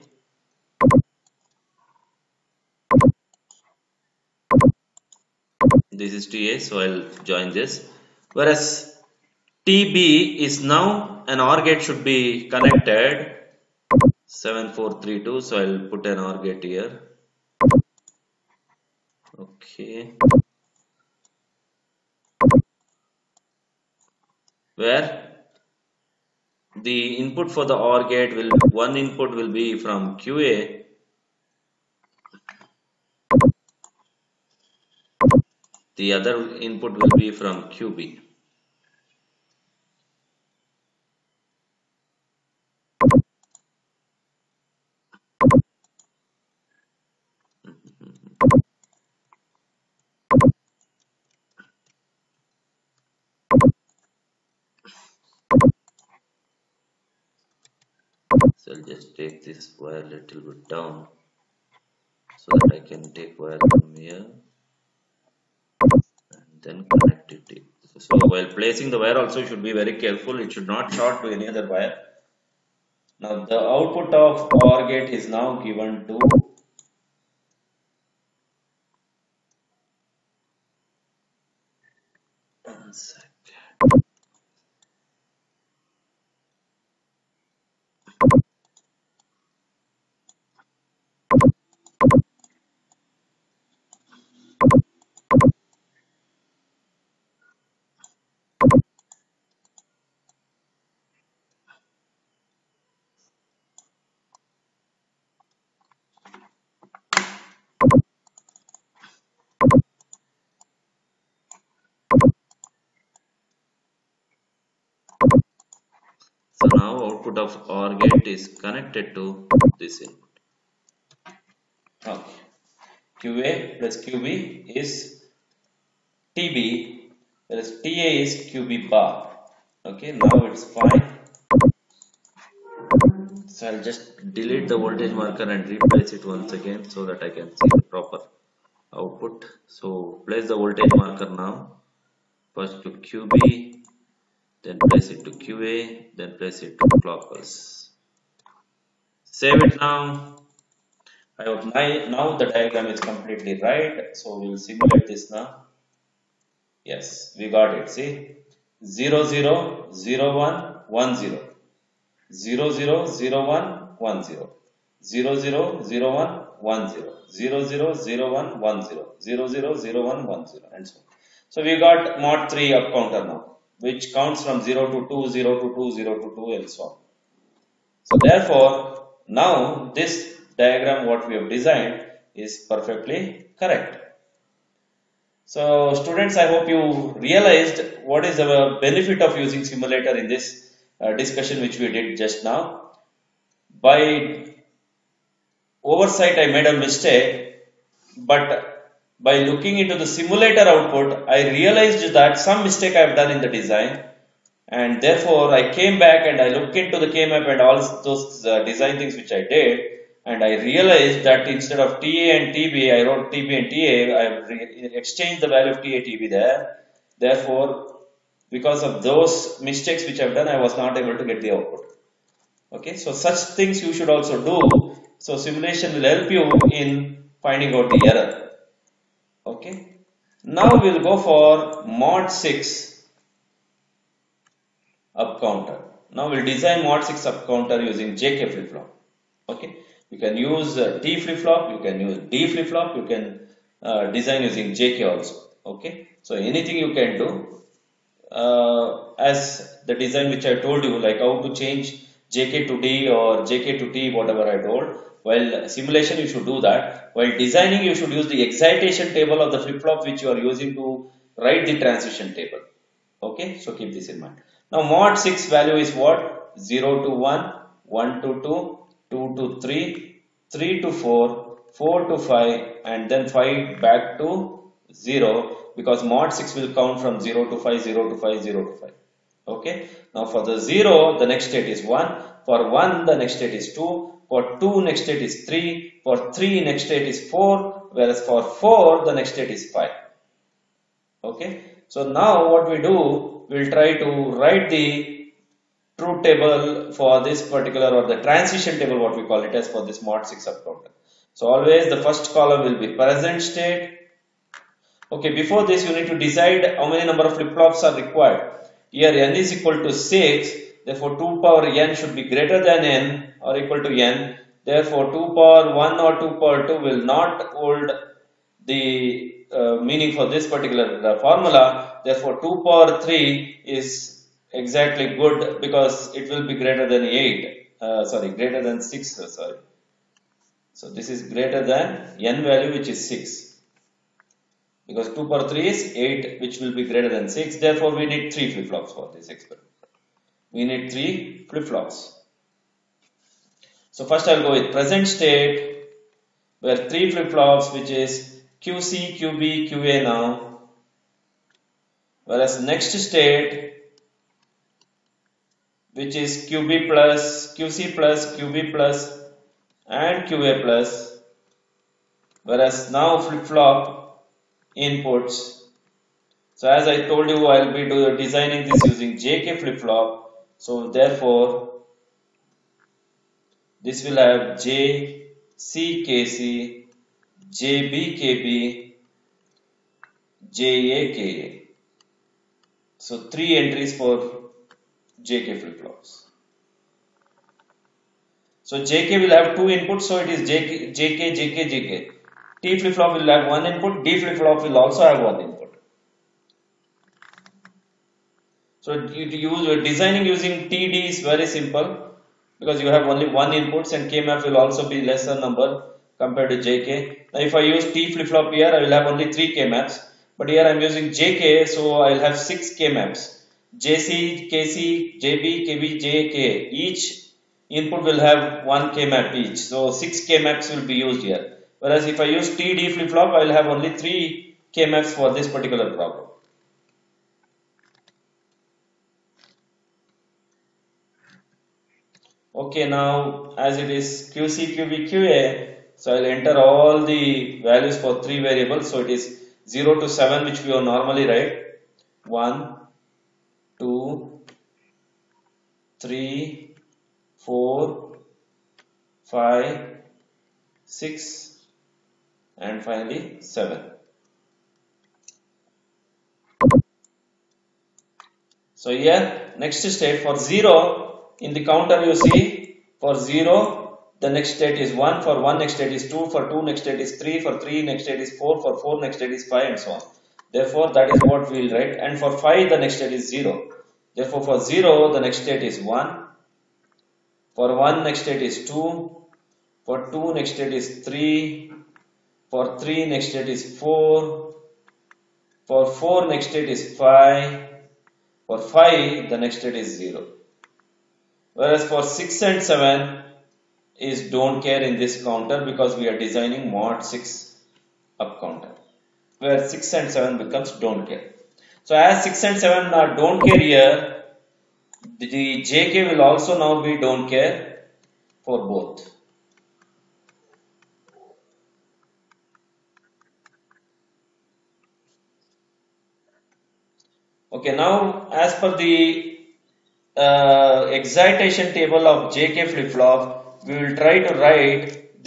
This is TA, so I'll join this. Whereas TB is now an OR gate should be connected 7432, so I'll put an OR gate here. Okay, where the input for the OR gate will, one input will be from QA, the other input will be from QB. So I'll just take this wire a little bit down so that I can take wire from here and then connect it. So while placing the wire also you should be very careful, it should not short to any other wire. Now the output of OR gate is now given to one second. So now output of OR gate is connected to this input. Okay. QA plus QB is TB, whereas TA is QB bar. Okay, now it's fine. So I'll just delete the voltage marker and replace it once again so that I can see the proper output. So place the voltage marker now. First to QB, then place it to QA, then place it to clock pulse. Save it now. I hope now the diagram is completely right. So we'll simulate this now. Yes, we got it. See, 0 0 0 1 1 0, 0 0 0 1 1 0, 0 0 0 1 1 0, 0 0 0 1 1 0, 0 0 0 1 1 0, and so on. So we got mod 3 up counter now, which counts from 0 to 2, 0 to 2, 0 to 2, and so on. So therefore, now this diagram what we have designed is perfectly correct. So students, I hope you realized what is the benefit of using simulator in this discussion which we did just now. By oversight I made a mistake, but by looking into the simulator output I realized that some mistake I have done in the design, and therefore I came back and I looked into the K-map and all those design things which I did, and I realized that instead of TA and TB I wrote TB and TA. I have exchanged the value of TA TB there. Therefore, because of those mistakes which I have done, I was not able to get the output. Okay, so such things you should also do. So simulation will help you in finding out the error. Okay, now we'll go for mod 6 up counter. Now we'll design mod 6 up counter using JK flip flop. Okay, you can use T flip flop, you can use D flip flop, you can design using JK also. Okay, so anything you can do as the design which I told you, like how to change JK to D or JK to T, whatever I told. While simulation you should do that. While designing you should use the excitation table of the flip flop which you are using to write the transition table. Okay, so keep this in mind. Now mod 6 value is what? 0 to 1, 1 to 2, 2 to 3, 3 to 4, 4 to 5, and then 5 back to 0, because mod 6 will count from 0 to 5, 0 to 5, 0 to 5. Okay, now for the 0 the next state is 1, for 1 the next state is 2, for 2 next state is 3, for 3 next state is 4, whereas for 4 the next state is 5. Okay, so now what we do, we'll try to write the truth table for this particular, or the transition table what we call it as, for this mod 6 subcounter. So always the first column will be present state. Okay, before this you need to decide how many number of flip-flops are required. Here n is equal to 6, therefore 2 power n should be greater than n or equal to n. Therefore 2 power 1 or 2 power 2 will not hold the meaning for this particular formula. Therefore 2 power 3 is exactly good because it will be greater than 8. Greater than 6. So this is greater than n value, which is 6. Because 2 power 3 is 8, which will be greater than 6. Therefore, we need 3 flip-flops for this experiment. We need 3 flip-flops. So first I'll go with present state, where 3 flip-flops, which is QC, QB, QA now. Whereas next state, which is QB plus, QC plus, QB plus, and QA plus. Whereas now flip-flop inputs. So as I told you, I'll be designing this using JK flip-flop. So therefore, this will have JCKC, JBKB, JAKA. So 3 entries for JK flip-flops. So JK will have 2 inputs, so it is JK, JK. T flip-flop will have 1 input, D flip-flop will also have 1 input. So designing using TD is very simple, because you have only 1 inputs and K-map will also be lesser number compared to JK. Now if I use T flip-flop here, I will have only 3 K-maps, but here I am using JK, so I will have 6 K-maps. JC, KC, JB, KB, JK. Each input will have 1 K-map each, so 6 K-maps will be used here. Whereas if I use TD flip-flop, I will have only 3 K-maps for this particular problem. Okay, now as it is QC, QB, QA, so I'll enter all the values for 3 variables. So it is 0 to 7, which we will normally write. 1, 2, 3, 4, 5, 6, and finally 7. So here, next state for 0, in the counter you see, for 0, the next state is 1, for 1 next state is 2, for 2 next state is 3, for 3 next state is 4, for 4 next state is 5, and so on. Therefore, that is what we will write. And for 5, the next state is 0. Therefore, for 0, the next state is 1. For 1, next state is 2. For 2, next state is 3. For 3, next state is 4. For 4, next state is 5. For 5, the next state is 0. Whereas for 6 and 7 is don't care in this counter, because we are designing mod 6 up counter, where 6 and 7 becomes don't care. So as 6 and 7 are don't care here, the JK will also now be don't care for both. Okay, now as per the excitation table of JK flip-flop, we will try to write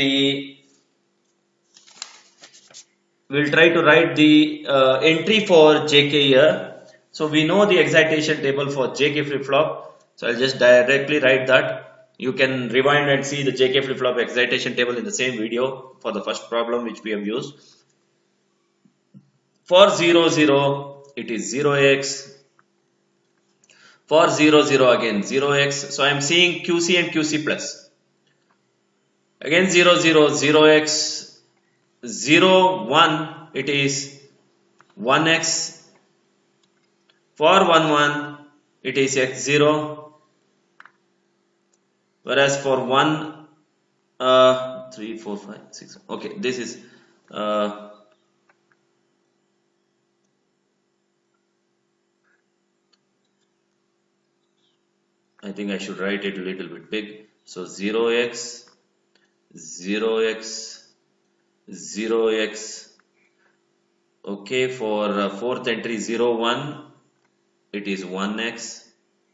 the entry for JK here. So we know the excitation table for JK flip-flop. So I'll just directly write that. You can rewind and see the JK flip-flop excitation table in the same video for the first problem which we have used. For 0, 0, it is 0x. For 0, 0 again 0x. So I am seeing QC and QC plus. Again 0, 0, 0x. 0, 1, it is 1x. For 1, 1, it is x0. Whereas for 1, 3, 4, 5, 6. Okay, this is I think I should write it a little bit big. So 0x, 0x, 0x. Okay, for fourth entry 0, 1, it is 1x.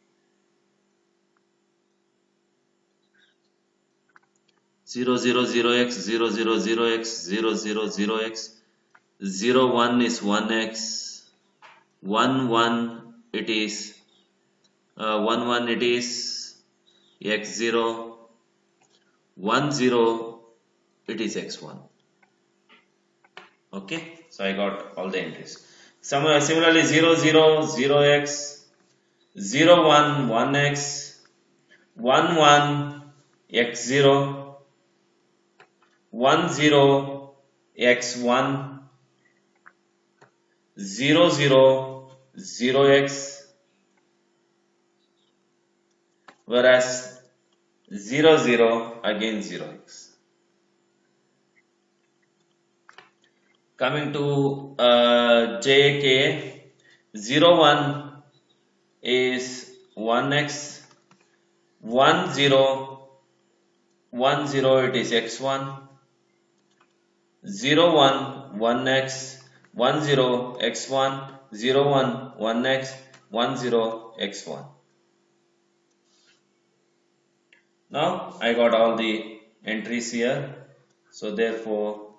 0, 0, 0x, 0, 0, 0x, 0, 0, 0x. 0, 1 is 1x. 1, 1, it is 1, 1, it is x0. 1, 0, it is x1. Okay, so I got all the entries. Similarly 0, 0, 0x, 0, 1, 1x, 1, 1, x0, 1, 0, x1, 0, 0, 0x, whereas 0, 0, again 0x. Coming to JK, 0, 1 is 1x, 1, 0, 1, 0, it is x1, 0, 1, 1x, 1, 0, x1, 0, 1, 1x, 1, 0, x1. Now I got all the entries here. So therefore,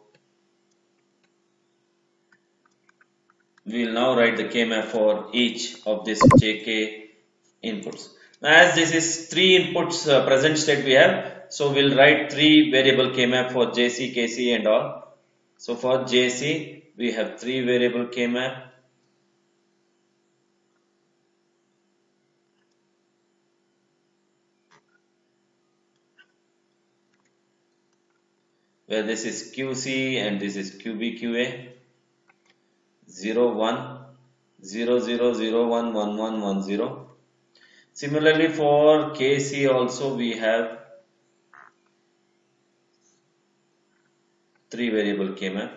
we will now write the K-map for each of this JK inputs. Now as this is 3 inputs present state we have, so we'll write 3 variable K-map for JC, KC and all. So for JC, we have 3 variable K-map. Where this is QC and this is QBQA. 0, 1, 0, 0, 0, 1, 1, 1, 1, 0. Similarly for KC also we have 3 variable K-map.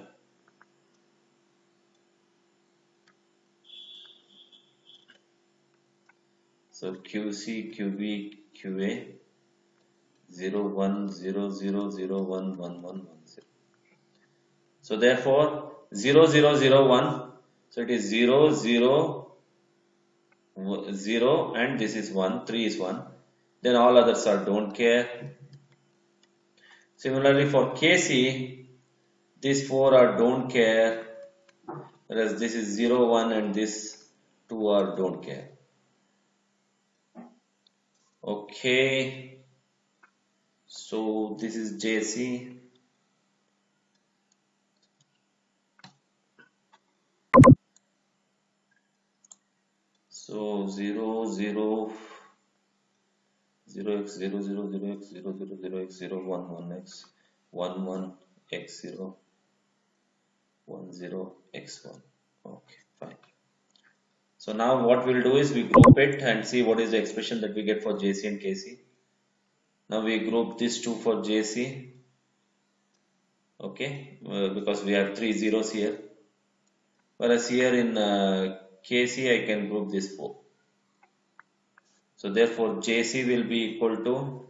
So QC, QB, QA 0, 1, 0, 0, 0, 1, 1, 1, 1, 0. So therefore 0, 0, 0, 1. So it is 0, 0, 0 and this is 1, 3 is 1. Then all others are don't care. Similarly for KC, these 4 are don't care, whereas this is 0, 1 and this 2 are don't care. Okay, so this is JC. So 0, 0, 0x, 0, 0, 0x, 0, 0, 0x, 0, 1, 1x, 1, 1, x0, 1, 0, x1. Okay, fine. So now what we'll do is we group it and see what is the expression that we get for JC and KC. Now we group these two for JC, okay, because we have 3 zeros here. Whereas here in KC I can group this 4. So therefore JC will be equal to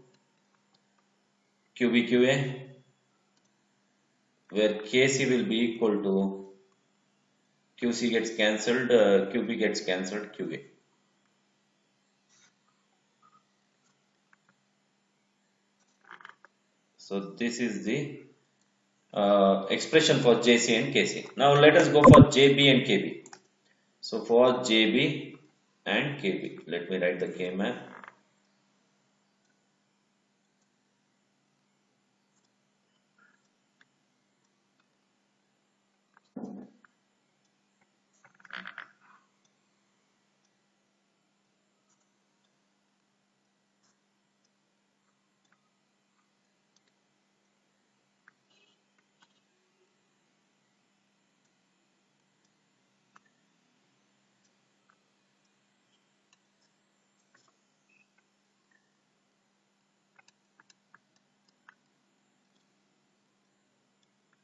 QBQA, where KC will be equal to QC gets cancelled, QB gets cancelled, QA. So this is the expression for JC and KC. Now let us go for JB and KB. So for JB and KB, let me write the K map.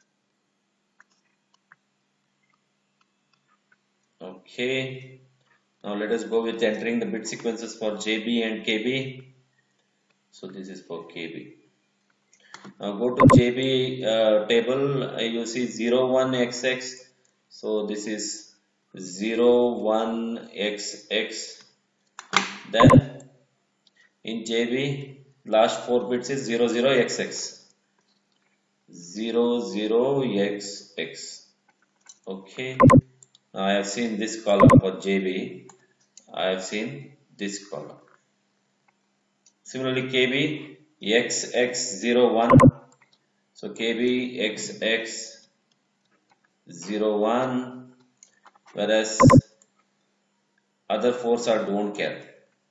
Okay. Now let us go with entering the bit sequences for JB and KB. So this is for KB. Now go to JB table. You see 01XX. So this is 01XX. Then in JB, last 4 bits is 00XX. 00XX. Okay. Now I have seen this column for JB. I have seen this column. Similarly, KB XX01. So KB XX01, whereas other fours are don't care.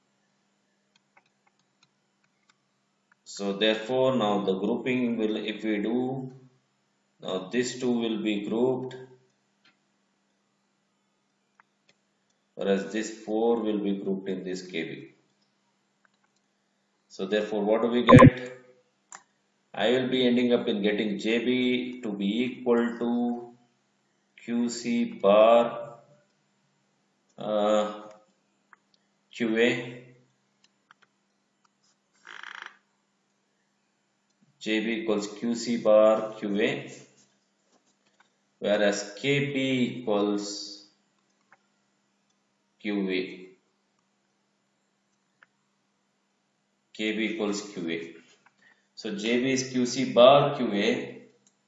So therefore, now the grouping will, if we do, now this two will be grouped, whereas this 4 will be grouped in this KB. So therefore, what do we get? I will be ending up in getting JB to be equal to QC bar QA. JB equals QC bar QA, whereas KB equals QA. KB equals QA. So JB is QC bar QA,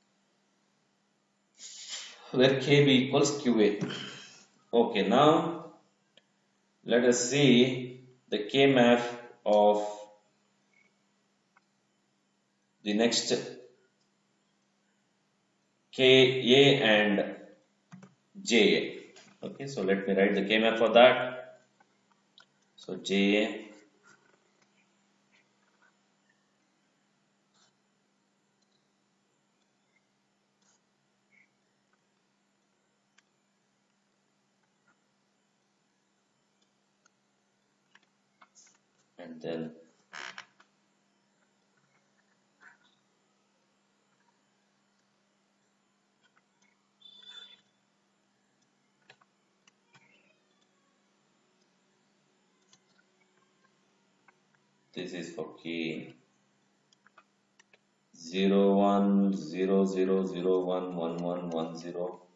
where KB equals QA. Okay, now let us see the KMAF of the next KA and JA. Okay, so let me write the KMAF for that. So JA, and then this is for K 0100011110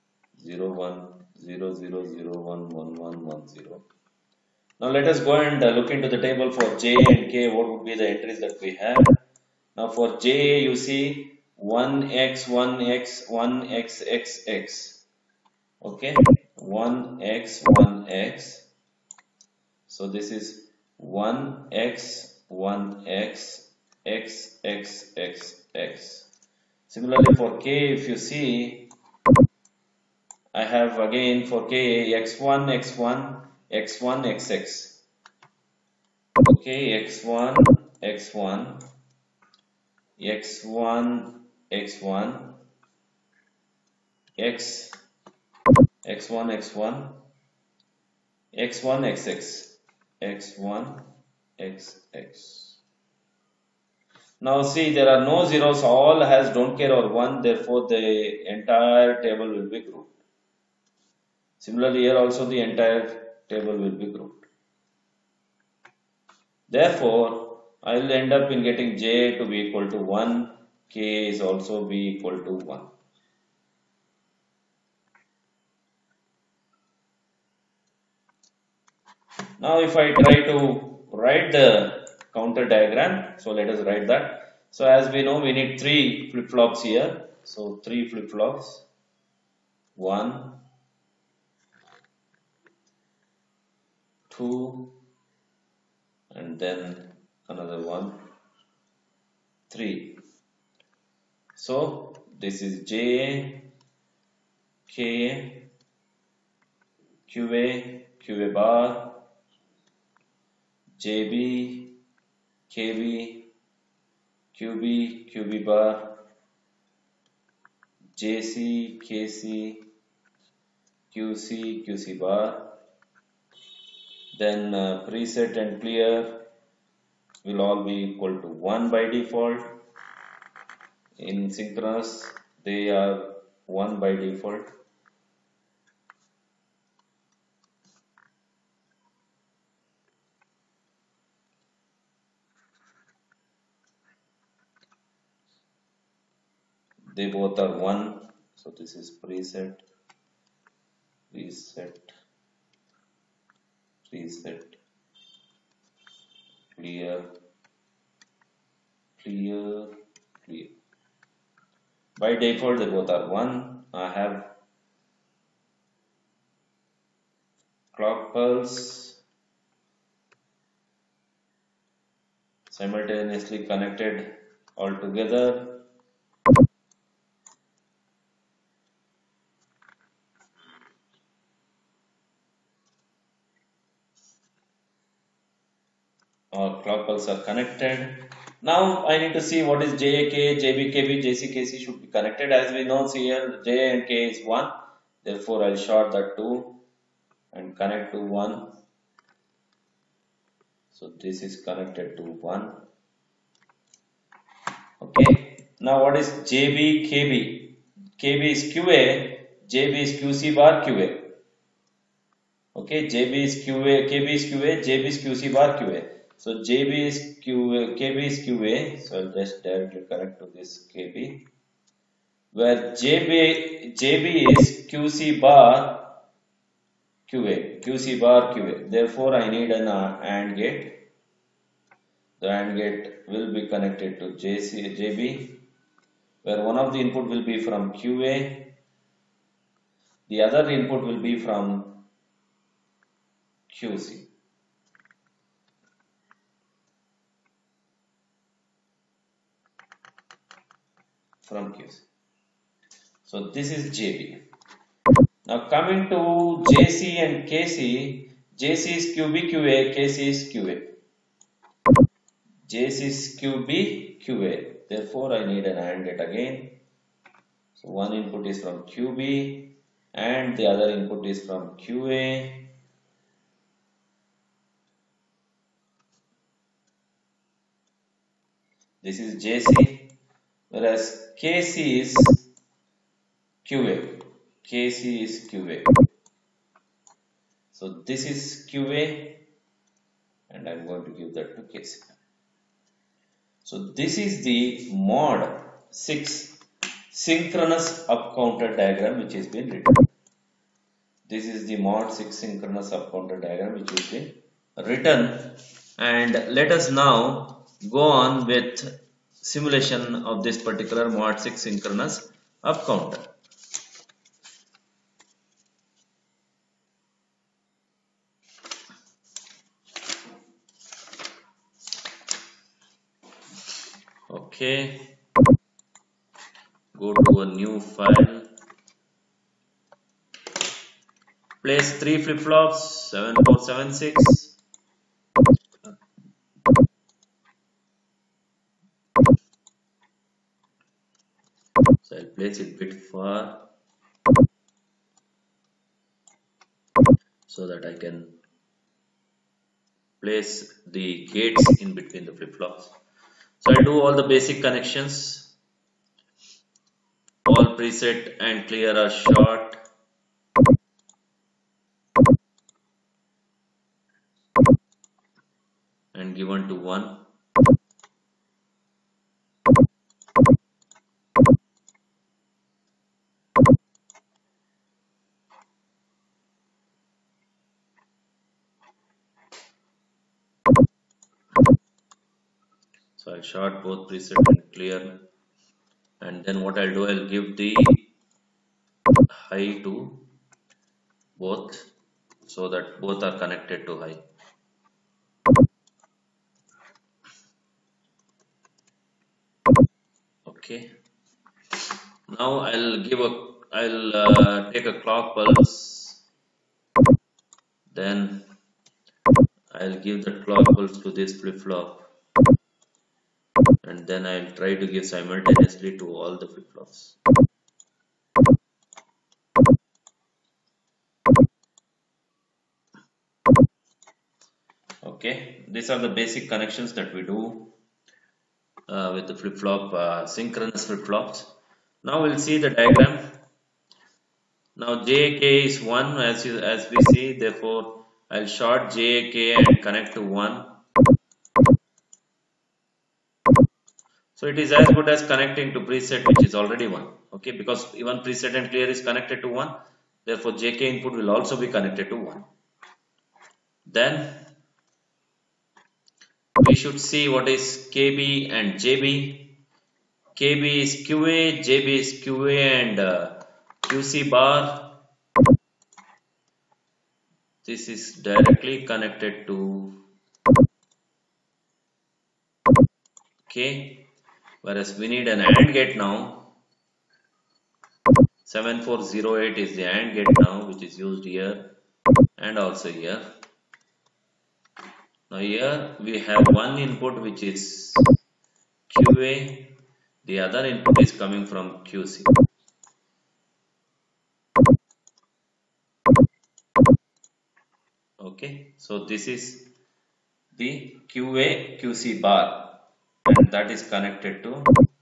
0100011110. Now let us go and look into the table for J and K. What would be the entries that we have? Now for J, you see 1x, 1x, 1xxx. Okay, 1x, 1x. So this is 1x, 1x, x, x, x, x. Similarly for K, if you see, I have again for K x1, x1, x1, xx. Okay, x1, x1, x1, x1, x, x1, x1, x1, xx, x1, xx. Now see, there are no zeros, all has don't care or 1, therefore the entire table will be grouped. Similarly, here also the entire table will be grouped. Therefore, I will end up in getting J to be equal to 1, K is also be equal to 1. Now if I try to write the counter diagram, so let us write that. So as we know, we need 3 flip-flops here. So 3 flip-flops, 1, 2, and then another one, 3. So this is J, K, QA, QA bar, JB, KB, QB, QB bar, JC, KC, QC, QC bar. Then preset and clear will all be equal to 1 by default. In synchronous, they are 1 by default. they both are 1. So this is preset, reset, reset, clear, clear, clear. By default they both are 1. I have clock pulse simultaneously connected all together. Or clock pulse are connected. Now I need to see what is JK, JB, KB, JC, KC should be connected. As we know, see here J and K is 1. Therefore, I'll short that 2 and connect to 1. So this is connected to 1. Okay. Now what is JB, KB? KB is QA, JB is QC bar QA. Okay, JB is QA, KB is QA, JB is QC bar QA. So JB is QA, KB is QA. So I'll just directly connect to this KB. Where JB is QC bar QA, QC bar QA. Therefore, I need an AND gate. The AND gate will be connected to JB, where one of the input will be from QA, the other input will be from QC. From QC. So this is JB. Now coming to JC and KC, JC is QB QA, KC is QA. JC is QB QA. Therefore, I need an AND gate again. So one input is from QB and the other input is from QA. This is JC, whereas KC is QA. KC is QA. So this is QA and I'm going to give that to KC. So this is the mod 6 synchronous up counter diagram which has been written. This is the mod 6 synchronous up counter diagram which has been written, and let us now go on with simulation of this particular mod 6 synchronous up counter. Okay, go to a new file, place 3 flip-flops 7476. So I'll place it a bit far so that I can place the gates in between the flip-flops. So I'll do all the basic connections. All preset and clear are short. And given to 1. So I'll short both preset and clear, and then what I'll do, I'll give the high to both so that both are connected to high. Okay. Now I'll take a clock pulse, then I'll give the clock pulse to this flip-flop, and then I'll try to give simultaneously to all the flip-flops. Okay, these are the basic connections that we do with the flip-flop, synchronous flip-flops. Now we'll see the diagram. Now JK is 1 as we see, therefore I'll short JK and connect to 1. So it is as good as connecting to preset which is already 1. Okay, because even preset and clear is connected to 1. Therefore, JK input will also be connected to 1. Then we should see what is KB and JB. KB is QA, JB is QA and QC bar. This is directly connected to K, whereas we need an AND gate now. 7408 is the AND gate now, which is used here and also here. Now here we have one input which is QA, the other input is coming from QC. Okay, so this is the QA QC bar, and that is connected to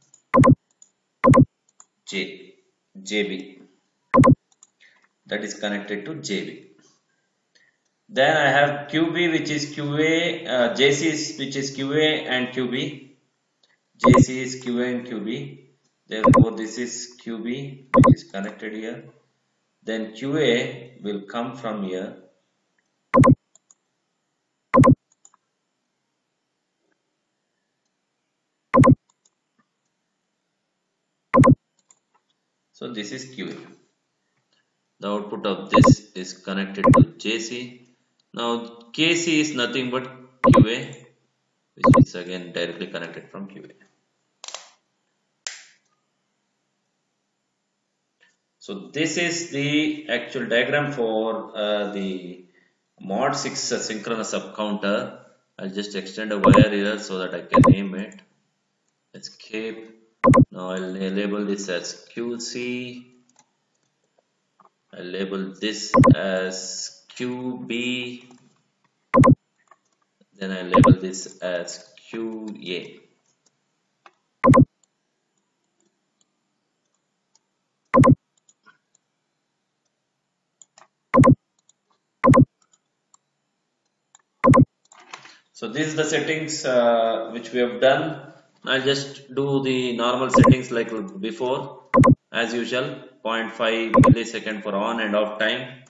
JB. That is connected to JB. Then I have QB which is QA, JC is, which is QA and QB. JC is QA and QB. Therefore, this is QB which is connected here. Then QA will come from here. So this is QA. The output of this is connected to JC. Now KC is nothing but QA, which is again directly connected from QA. So this is the actual diagram for the mod 6 synchronous up counter. I'll just extend a wire here so that I can name it. Escape. Now I'll label this as QC. I'll label this as QB. Then I label this as QA. So this is the settings which we have done. I'll just do the normal settings like before, as usual. 0.5 millisecond for on and off time.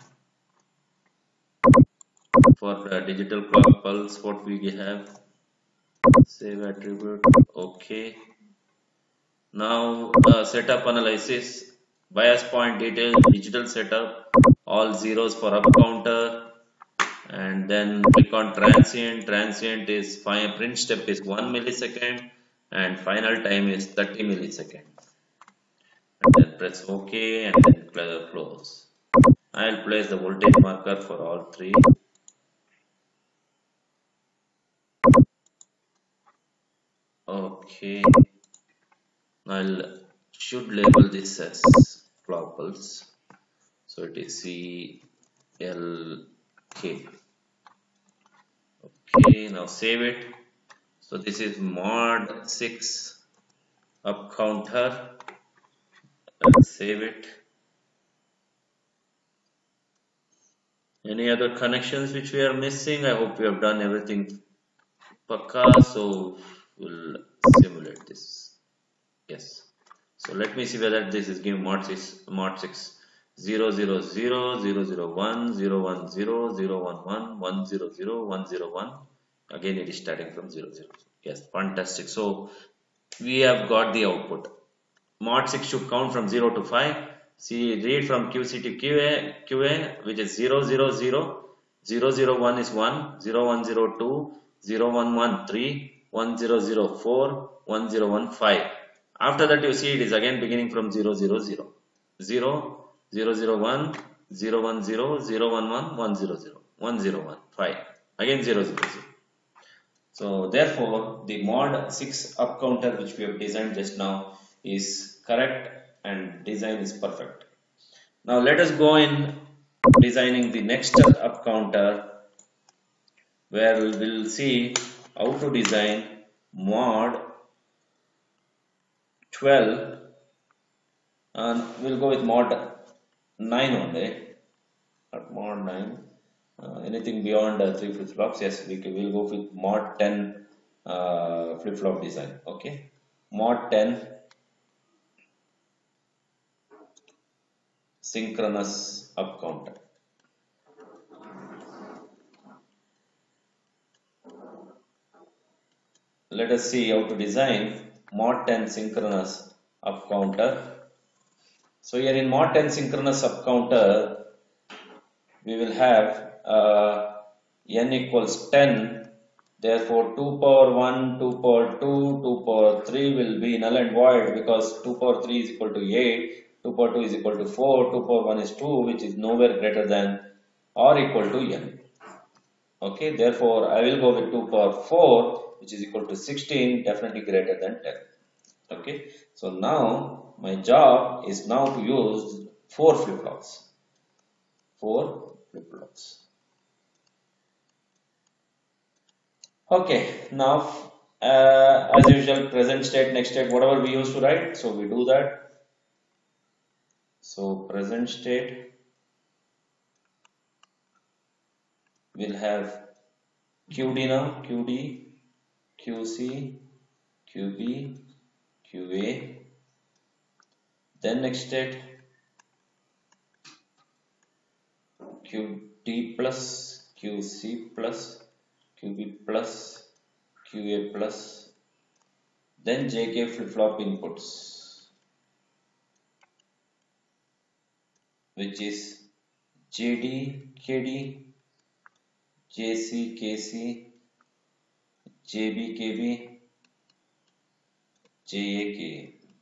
For digital clock pulse, what we have, save attribute. Okay. Now setup analysis, bias point details, digital setup, all zeros for up counter. And then click on transient. Transient is fine. Print step is 1 millisecond and final time is 30 millisecond. And then press OK and then close. I'll place the voltage marker for all three. Okay. I'll should label this as clock pulse. So it is CLK. Okay, now save it. So this is mod 6 up counter. I'll save it. Any other connections which we are missing? I hope we have done everything pakka. So we'll simulate this. Yes. So let me see whether this is giving mod 6 0 0 0 0 0 1 0 1 0 0 1 1 1 0 0 1 0 1. Again it is starting from 0 0. Yes, fantastic. So we have got the output. Mod 6 should count from 0 to 5. See, read from QC to QA, which is 0 0 0, 0 0 1 is 1, 0 1 0 2, 0 1 1 3, 1 0 0 4, 1 0 1 5. After that you see it is again beginning from 0 0 0, 0 0 0 1, 0 1 0, 0 1 1, 1 0 0, 1 0 1 5, again 0 0 0. So therefore the mod 6 up counter which we have designed just now is correct and design is perfect. Now let us go in designing the next up counter, where we will see how to design mod 12, and we'll go with mod 9 only, not mod 9. Anything beyond 3 flip-flops, yes, we will go with mod 10 flip-flop design. Okay, mod 10 synchronous up counter. Let us see how to design mod 10 synchronous up counter. So here in mod 10 synchronous up counter, we will have n equals 10. Therefore 2 power 1, 2 power 2, 2 power 3 will be null and void, because 2 power 3 is equal to 8, 2 power 2 is equal to 4, 2 power 1 is 2, which is nowhere greater than or equal to n. Okay, therefore I will go with 2 power 4, which is equal to 16, definitely greater than 10. Okay, so now my job is now to use 4 flip-flops. 4 flip-flops. Okay, now as usual, present state, next state, whatever we used to write, so we do that. So present state will have QD now, QD, QC, QB, QA. Then next state QD plus, QC plus, QB plus, QA plus. Then JK flip-flop inputs, which is JD, KD, JC, KC, JB, KB, JA, KA.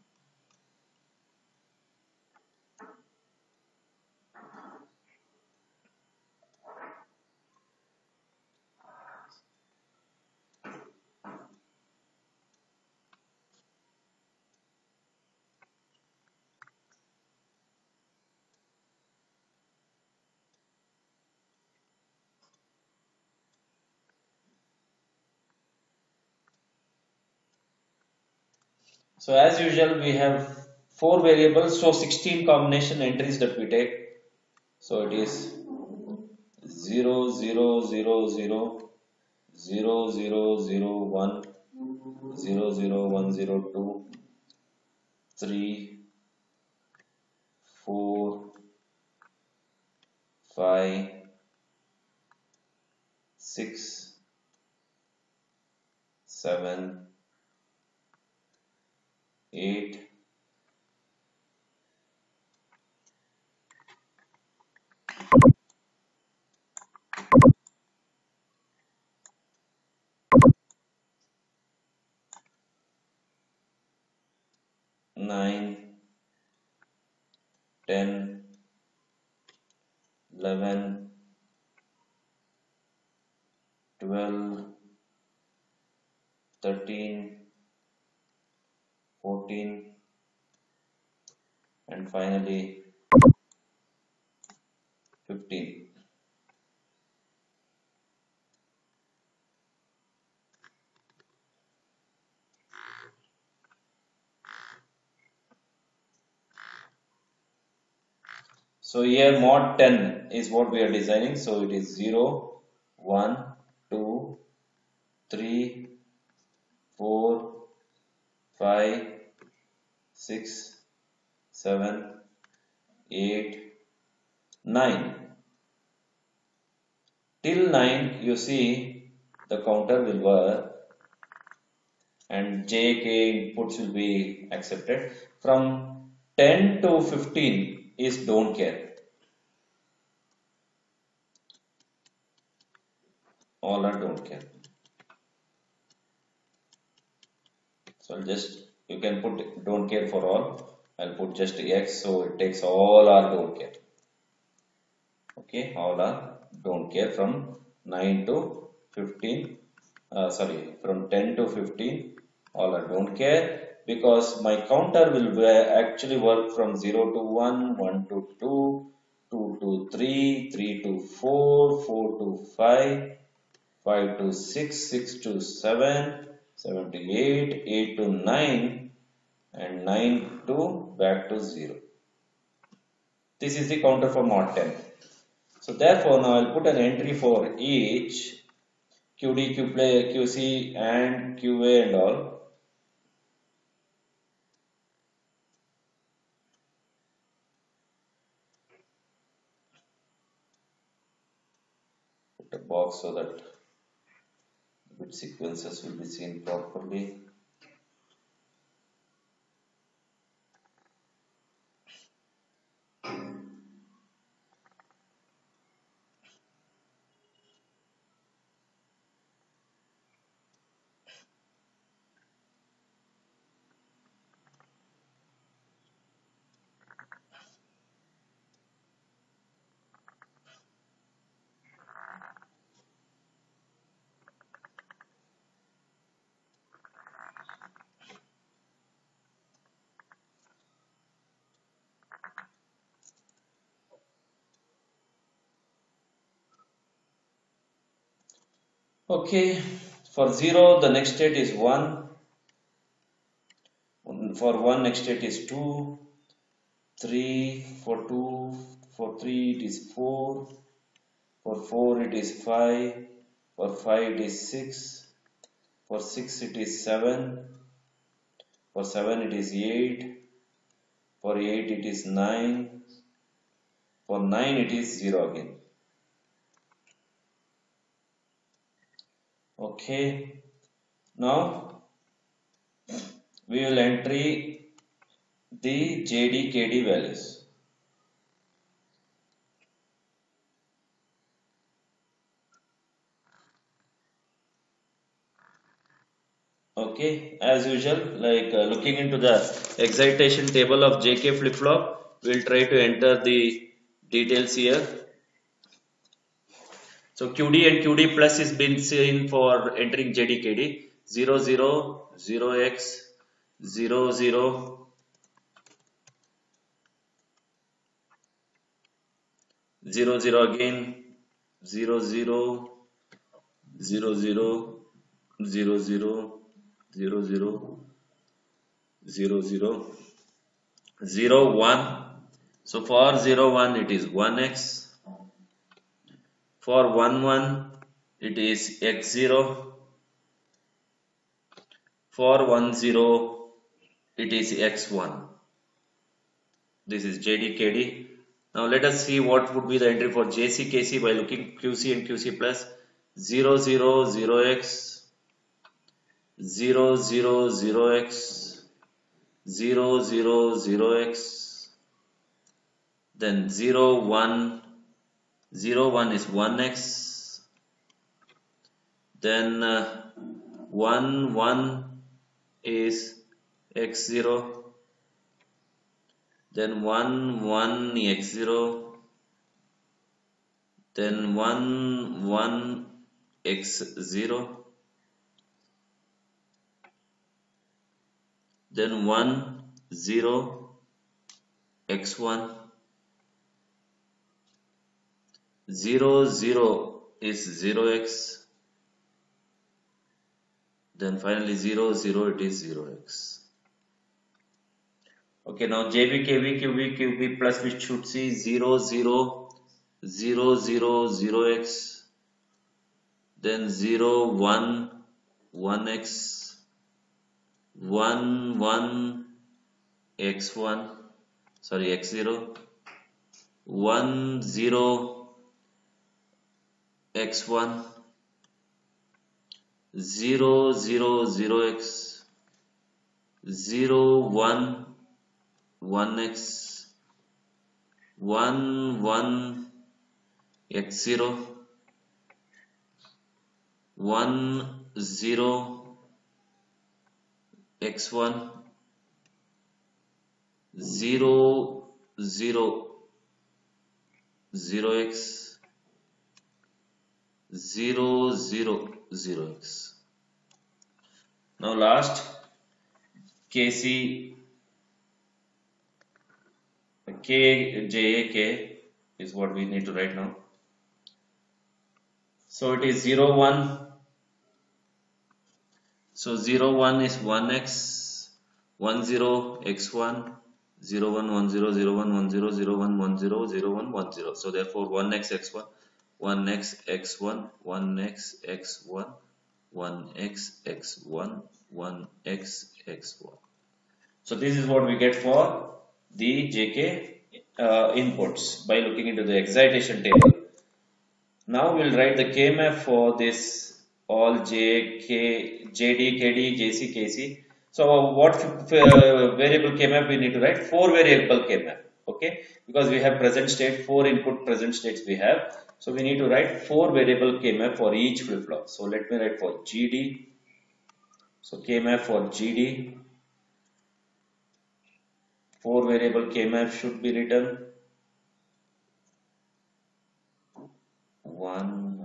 So as usual, we have 4 variables, so 16 combination entries that we take. So it is 0, 0, 0, 0, 0, 0, 0, 1, 0, 0, 1, 0, 2, 3, 4, 5, 6, 7, 8, 9, 10, 11, 12, 13, 14, and finally 15. So here mod 10 is what we are designing. So it is 0, 1, 2, 3, 4, 5, 6, 7, 8, 9. Till 9 you see the counter will work and JK inputs will be accepted. From 10 to 15 is don't care. All are don't care. So I'll just, you can put don't care for all. I'll put just X, so it takes all our don't care. Okay, all are don't care from 9 to 15. From 10 to 15, all are don't care, because my counter will actually work from 0 to 1, 1 to 2, 2 to 3, 3 to 4, 4 to 5, 5 to 6, 6 to 7, 7 to 8, 8 to 9, and 9 to back to 0. This is the counter for mod 10. So therefore now I'll put an entry for each QD, QC and QA and all. a box so that bit sequences will be seen properly. Okay, for 0 the next state is 1, for 1 next state is 2, 3, for 2, for 3 it is 4, for 4 it is 5, for 5 it is 6, for 6 it is 7, for 7 it is 8, for 8 it is 9, for 9 it is 0 again. Okay, now we will entry the JD/KD values. Okay, as usual, like looking into the excitation table of JK flip-flop, we'll try to enter the details here. So QD and QD plus is been seen for entering JD/KD. 0 0 0x 0 0 0 0 again 0 0 0 0 0 0 0 0 0 0 0 1. So for 0 1 it is 1x. For 1 1 it is x0. For 1 0 it is x1. This is JD/KD. Now let us see what would be the entry for JC/KC by looking QC and QC plus. 0 0 0x 0 0 0x 0 0 0x, then 0 1 0 1 is 1x, then 1 1 is x0, then 1 1 x0, then 1 1 x0, then 1 0 x1, 0 0 is 0x, then finally 0 0 it is 0x. Okay, now JB KB QB QB plus we should see 0 0 0 0 0x, then 0 1 1x, 1 1 x1, sorry x0, 1 0 x1, 0 0 0x, 0 1 1x, 1 1 x0, 1 0 x1, 0 0 0x, 0 0 0x. Now last KC KJK is what we need to write now. So it is 0 1. So 0 1 is 1x, 1 0 x1, 0 1 1 0 0 1 1 0 0 1 1 0 0 1 1 0. So therefore 1x x1, 1x x1, 1x x1, 1x x1, 1x x1. So this is what we get for the JK inputs by looking into the excitation table. Now we'll write the KMF for this all J, K, JD, KD, JC, KC. So what variable KMF we need to write? 4 variable KMF. Okay, because we have present state, 4 input present states we have. So we need to write 4 variable KMF for each flip flop. So let me write for GD. So KMF for GD, 4 variable KMF should be written. One.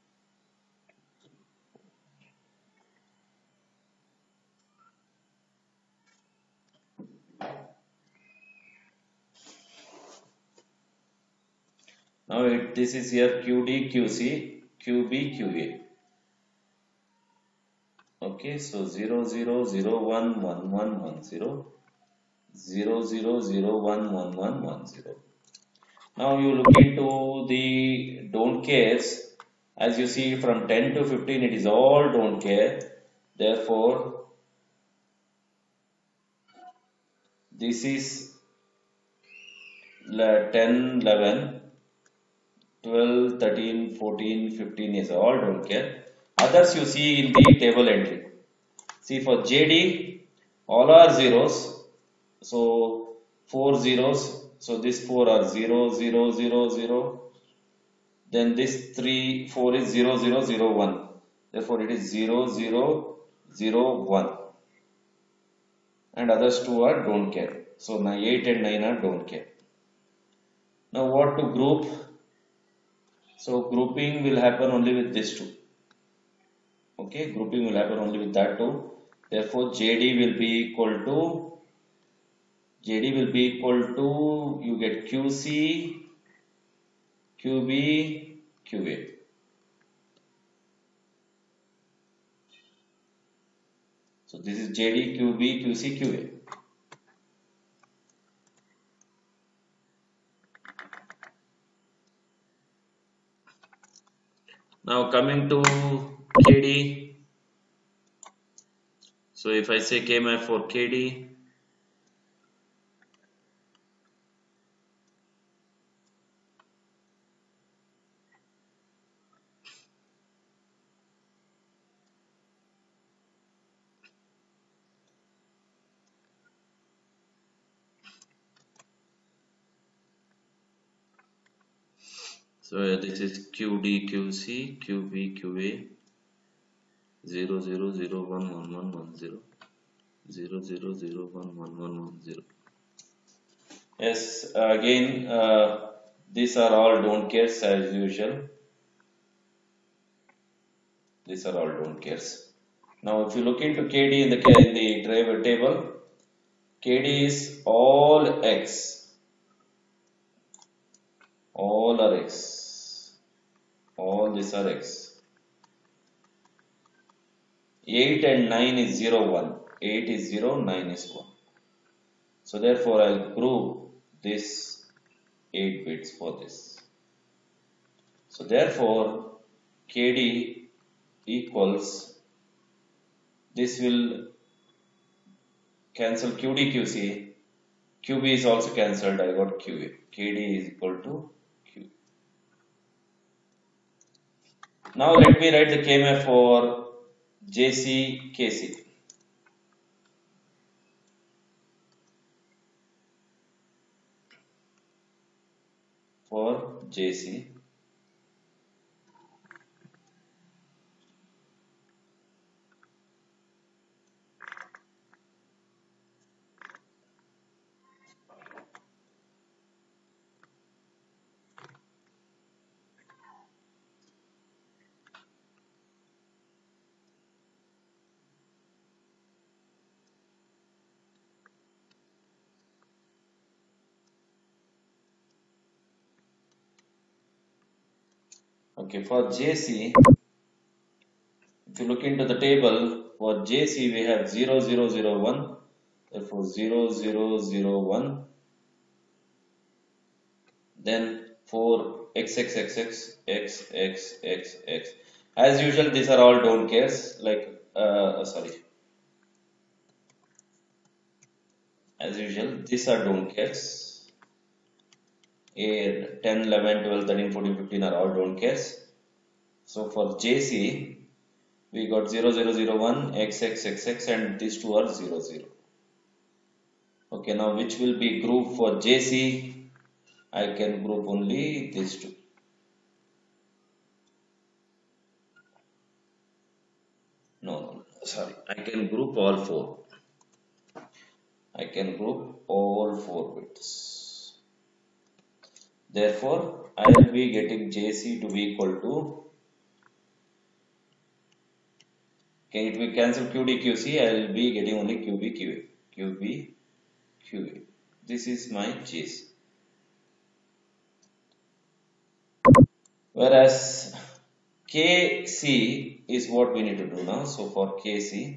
Now this is here QD, QC, QB, QA. Okay, so 0 0 0 1 1 1 1 0 0 0 0 1 1 1 1 0. Now you look into the don't cares. As you see from 10 to 15, it is all don't care. Therefore, this is 10, 11, 12, 13, 14, 15 is all don't care. Others you see in the table entry. See for JD, all are zeros. So 4 zeros. So this 4 are 0, 0, 0, 0. Then this 3, 4 is 0, 0, 0, 1. Therefore it is 0, 0, 0, 1. And others 2 are don't care. So now 8 and 9 are don't care. Now what to group? So grouping will happen only with this 2. Okay, grouping will happen only with that 2. Therefore JD will be equal to, you get QC, QB, QA. So this is JD, QB, QC, QA. Now coming to KD. So if I say KMF for KD, so this is QD, QC, QB, QA, 0 0 0 1 1 1 1 0, 0 0 0 1 1 1 1 0. Yes, again, these are all don't cares as usual. These are all don't cares. Now, if you look into KD in the driver table, KD is all X, all are X, all these are X. 8 and 9 is 0, 1. 8 is 0, 9 is 1. So therefore, I'll group this 8 bits for this. So therefore, KD equals, this will cancel QD, QC. QB is also cancelled. I got QA. KD is equal to Q. Now let me write the KMF for JC, KC. For JC. Okay, for JC, if you look into the table, for JC we have 0, 0, 0, 1. Therefore 0, 0, 0, 1. Then 4 X, X, X, X, X, X, X, X. As usual, these are all don't cares. Like, sorry. As usual, these are don't cares. 8, 10, 11, 12, 13, 14, 15 are all don't cares. So for JC, we got 0001, XX, and these two are 00. Okay, now which will be group for JC? I can group only these two. No, sorry. I can group all four. I can group all four bits. Therefore, I will be getting JC to be equal to, okay, it will cancel QD I will be getting only QB QA. This is my JC. Whereas KC is what we need to do now. So for KC,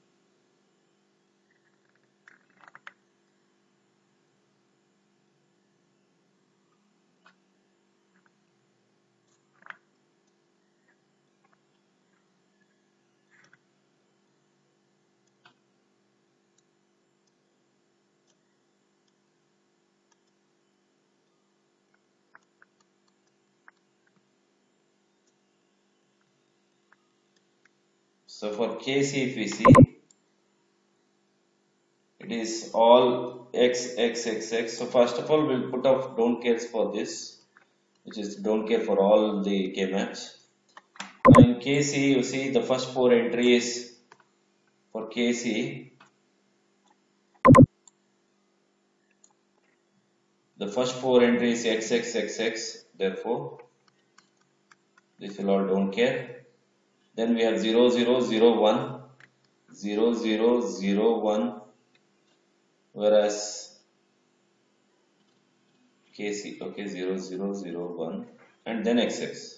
so for KC if we see, it is all X. So first of all, we'll put off don't cares for this, which is don't care for all the K maps. In KC, you see the first four entries for KC, the first four entries XXXX, therefore this will all don't care. Then we have 0001, 0001, whereas KC, okay, 0001, and then XX.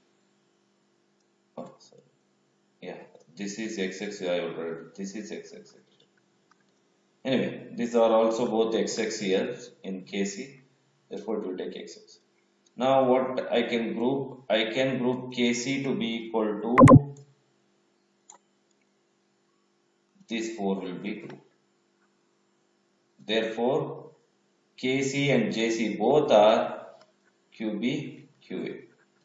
Oh, sorry. Yeah, this is XX, I already, this is XX. Anyway, these are also both XX here in KC, therefore it will take XX. Now what I can group? I can group KC to be equal to these four will be grouped. Therefore, KC and JC both are QB, QA.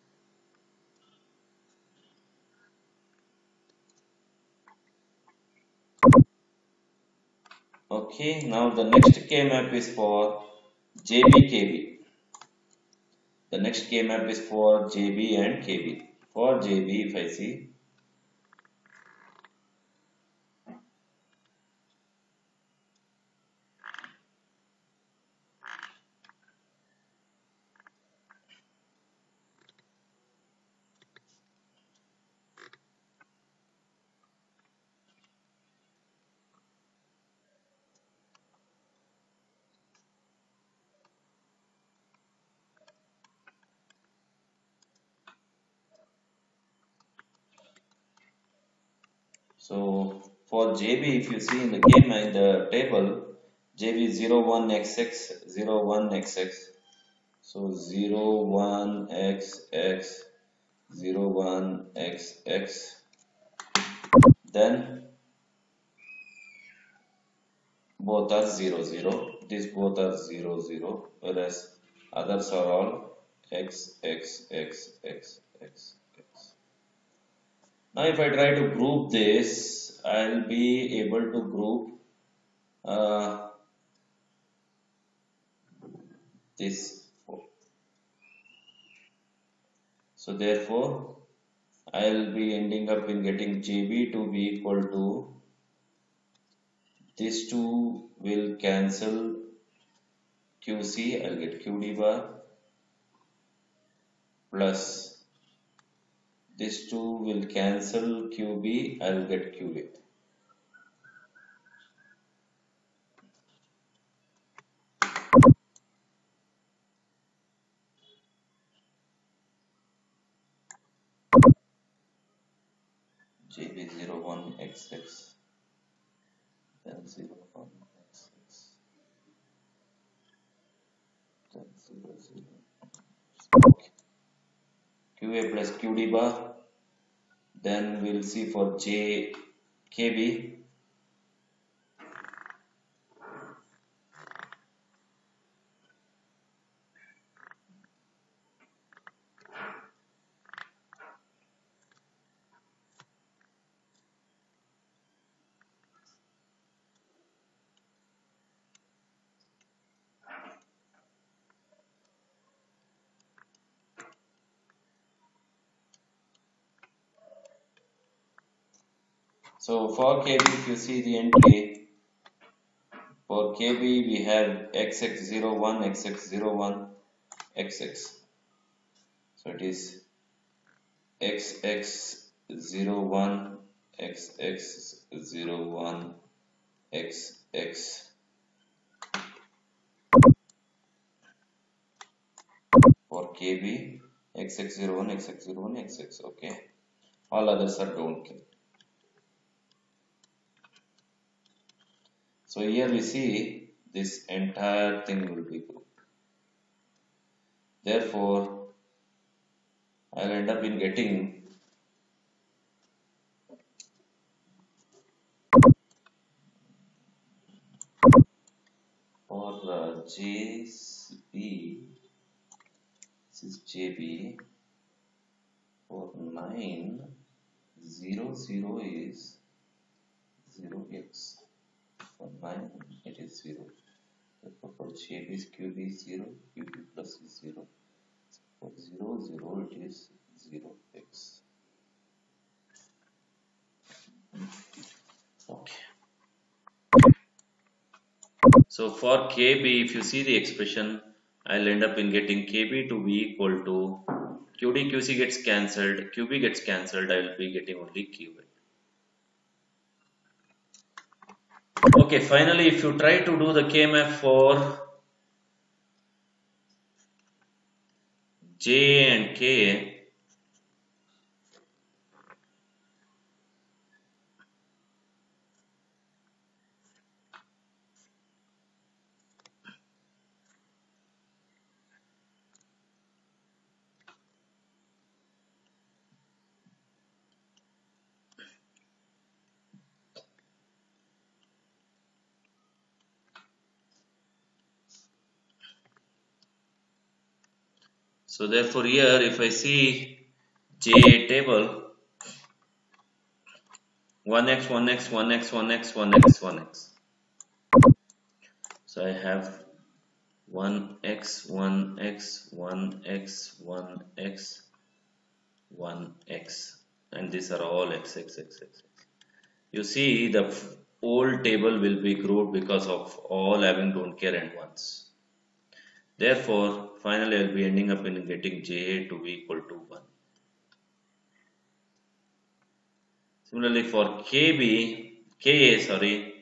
Okay, now the next K map is for JB, KB. The next K map is for JB and KB. For JB, if I see, so for JB, if you see in the game in the table, JB 01XX, 01XX. So 01XX, 01XX, then both are 00. These both are 00, whereas others are all X, X, X, X, X, X. Now if I try to group this, I'll be able to group this four. So therefore, I'll be ending up in getting JB to be equal to, these two will cancel QC, I'll get QD bar, plus these two will cancel QB, I'll get QA. JB01XX, then 01XX, then 00. Okay. QA plus QD bar, then we'll see for JKB. So for KB, if you see the entry, for KB we have XX01, XX01, XX. So it is XX01, XX01, XX. For KB, XX01, XX01, XX. Okay. All others are don't care. So here we see this entire thing will be grouped. Therefore, I'll end up in getting for JB, this is JB, for 900 is 0x. For 9 it is 0. Therefore, for JB's QB is 0, QB plus is 0. For 00 it is 0x. Okay. So for KB, if you see the expression, I'll end up in getting KB to be equal to QD QC gets cancelled, QB gets cancelled, I will be getting only QA. Okay, finally, if you try to do the KMF for J and K, so therefore here if I see J table 1x, 1x, 1x, 1x, 1x, 1x. So I have 1x, 1x, 1x, 1x, 1x, and these are all x, x, x, x. You see the old table will be grouped because of all having don't care and ones. Therefore, finally I will be ending up in getting JA to be equal to 1. Similarly for KA, sorry,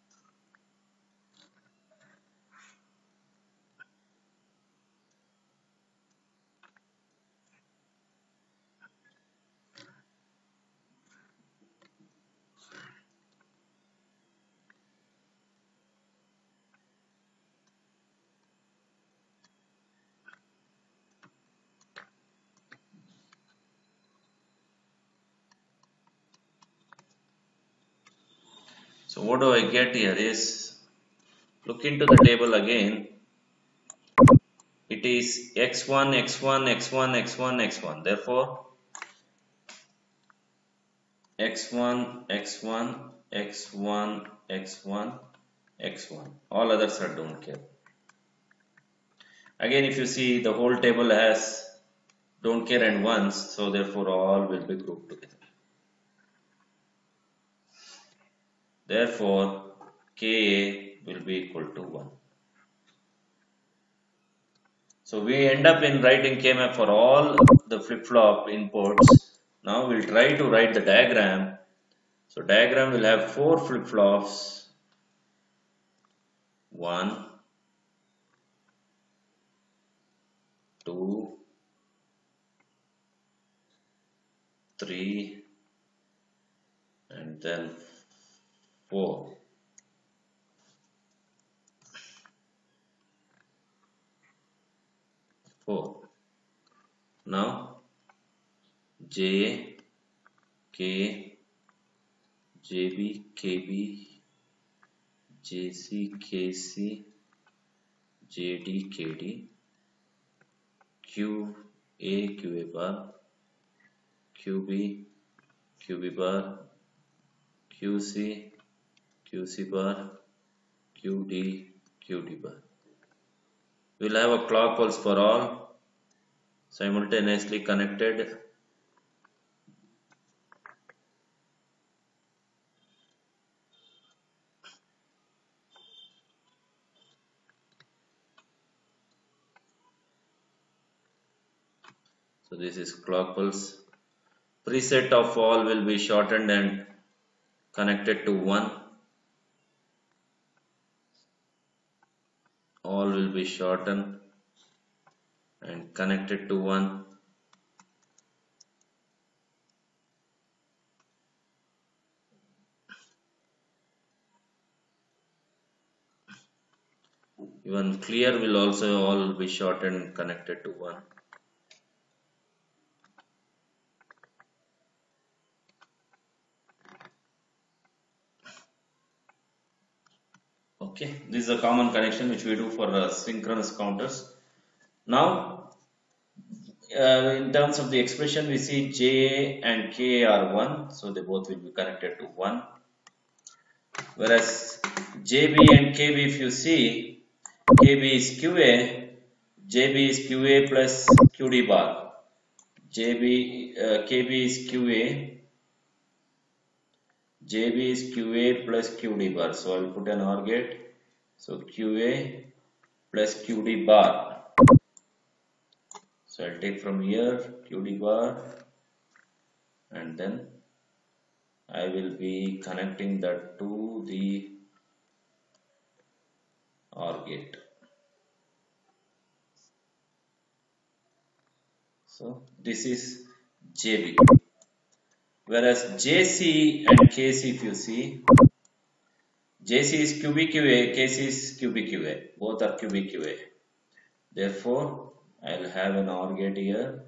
so what do I get here is, look into the table again, it is x1, x1, x1, x1, x1, therefore x1, x1, x1, x1, x1, all others are don't care. Again if you see the whole table has don't care and ones, so therefore all will be grouped together. Therefore Ka will be equal to 1. So we end up in writing KMF for all the flip-flop inputs. Now we'll try to write the diagram. So diagram will have 4 flip-flops. 1, 2, 3, and then 4. Now J, K, JB, KB, JC, KC, JD, KD, QA, QA bar, QB, QB bar, QC, QC bar, QD, QD bar. We'll have a clock pulse for all simultaneously connected. So this is clock pulse. Preset of all will be shortened and connected to 1. All will be shortened and connected to 1. Even clear will also all be shortened and connected to 1. Okay, this is a common connection which we do for synchronous counters. Now, in terms of the expression, we see J and K are 1, so they both will be connected to 1. Whereas JB and KB, if you see, KB is QA, JB is QA plus QD bar. KB is QA, JB is QA plus QD bar. So I will put an OR gate. So QA plus QD bar. So I'll take from here QD bar, and then I will be connecting that to the OR gate. So this is JB. Whereas JC and KC, if you see, JC is QBQA, KC is QBQA. Both are QBQA. Therefore, I will have an OR gate here,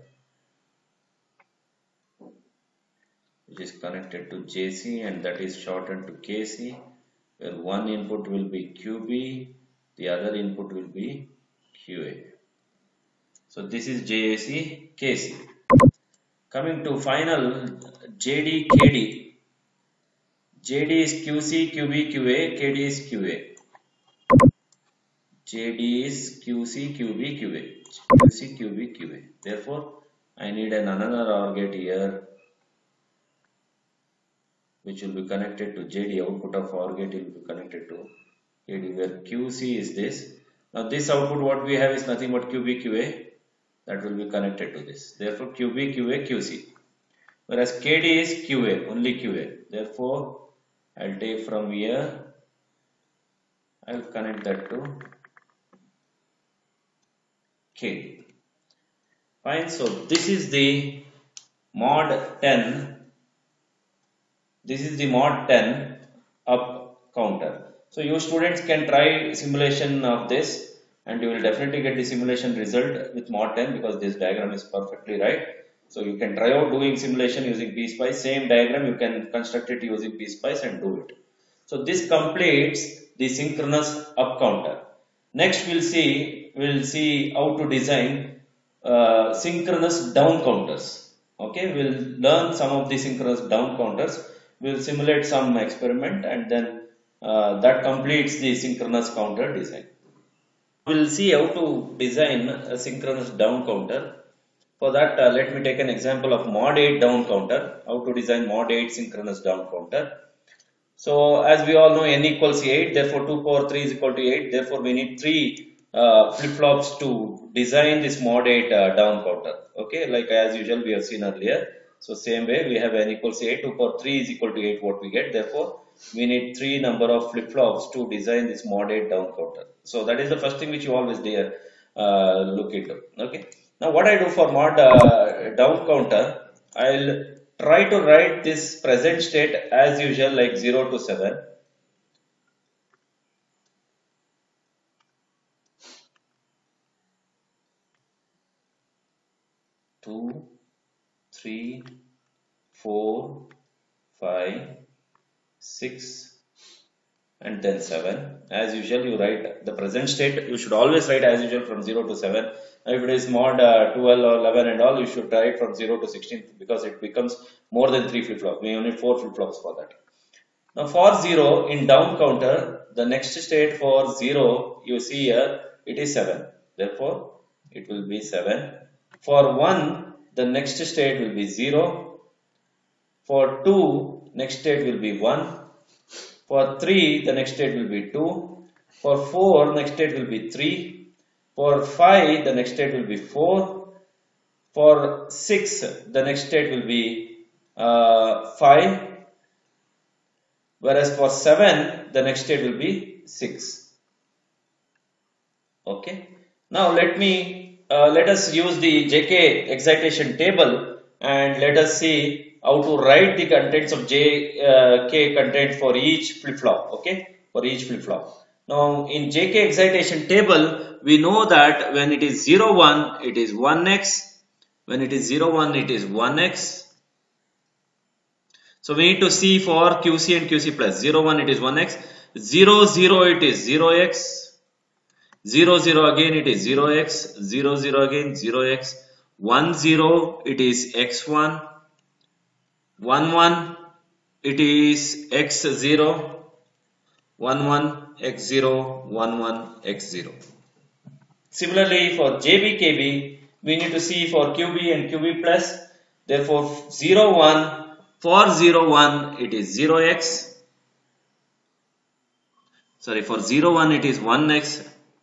which is connected to JC, and that is shortened to KC, where one input will be QB, the other input will be QA. So this is JAC, KC. Coming to final JD, KD. JD is QC, QB, QA, KD is QA. JD is QC, QB, QA. QC, QB, QA. Therefore, I need another OR gate here, which will be connected to JD. Output of OR gate will be connected to KD, where QC is this. Now this output what we have is nothing but QB, QA. That will be connected to this. Therefore, QB, QA, QC. Whereas KD is QA, only QA. Therefore, I'll take from here, I'll connect that to KD. Fine. So this is the mod 10. This is the mod 10 up counter. So you students can try simulation of this, and you will definitely get the simulation result with mod 10, because this diagram is perfectly right. So you can try out doing simulation using PSpice. Same diagram you can construct it using PSpice and do it. So this completes the synchronous up counter. Next we'll see how to design synchronous down counters. Okay, we'll learn some of the synchronous down counters. We'll simulate some experiment, and then that completes the synchronous counter design. We'll see how to design a synchronous down counter. For that, let me take an example of mod 8 down counter. How to design mod 8 synchronous down counter. So as we all know, n equals 8, therefore 2 power 3 is equal to 8. Therefore we need 3 flip-flops to design this mod 8 down counter. Okay, like as usual we have seen earlier. So same way we have n equals 8, 2 power 3 is equal to 8 what we get. Therefore we need 3 number of flip-flops to design this mod 8 down counter. So that is the first thing which you always look into. Okay. Now what I do for mod down counter, I'll try to write this present state as usual, like 0 to 7. Two, 3, 4, 5, 6, and then 7. As usual, you write the present state. You should always write as usual from 0 to 7. If it is mod 12 or 11 and all, you should write from 0 to 16, because it becomes more than 3 flip-flops. We only 4 flip-flops for that. Now for 0 in down counter, the next state for 0, you see here, it is 7. Therefore, it will be 7. For 1, the next state will be 0. For 2, next state will be 1. For 3, the next state will be 2. For 4, next state will be 3. For 5, the next state will be 4. For 6, the next state will be 5, whereas for 7, the next state will be 6. Okay. Now let us use the JK excitation table and let us see how to write the contents of JK content for each flip-flop. Okay, for each flip-flop. Now in JK excitation table, we know that when it is 0 1, it is 1x. When it is 0 1, it is 1x. So we need to see for QC and QC plus. 0 1, it is 1x. 0 0, it is 0x. 0 0 again, it is 0x. 0 0 again, 0x. 1 0, it is x1. 1 1, it is x0. 1 1, x0. 1 1, x0. Similarly for JBKB, we need to see for QB and QB plus. Therefore 0 1, for 0 1, it is 0x. Sorry, for 0 1, it is 1x.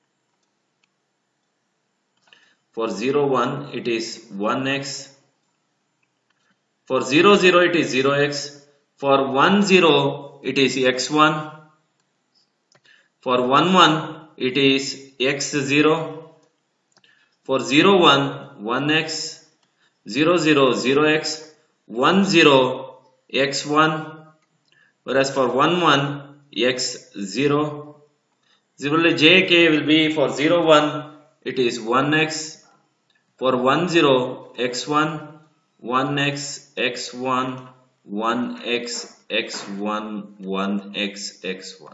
For 0 1, it is 1x. For 0 0, it is 0x. For 1 0, it is x1. For 1 1, it is x0. For 0 1, 1x. 0 0, 0x. 1 0, x1. Whereas for 1 1, x0. Similarly, JK will be for 0 1, it is 1x. For 1 0, x1. 1x, x1, 1x, x1, 1x, x1.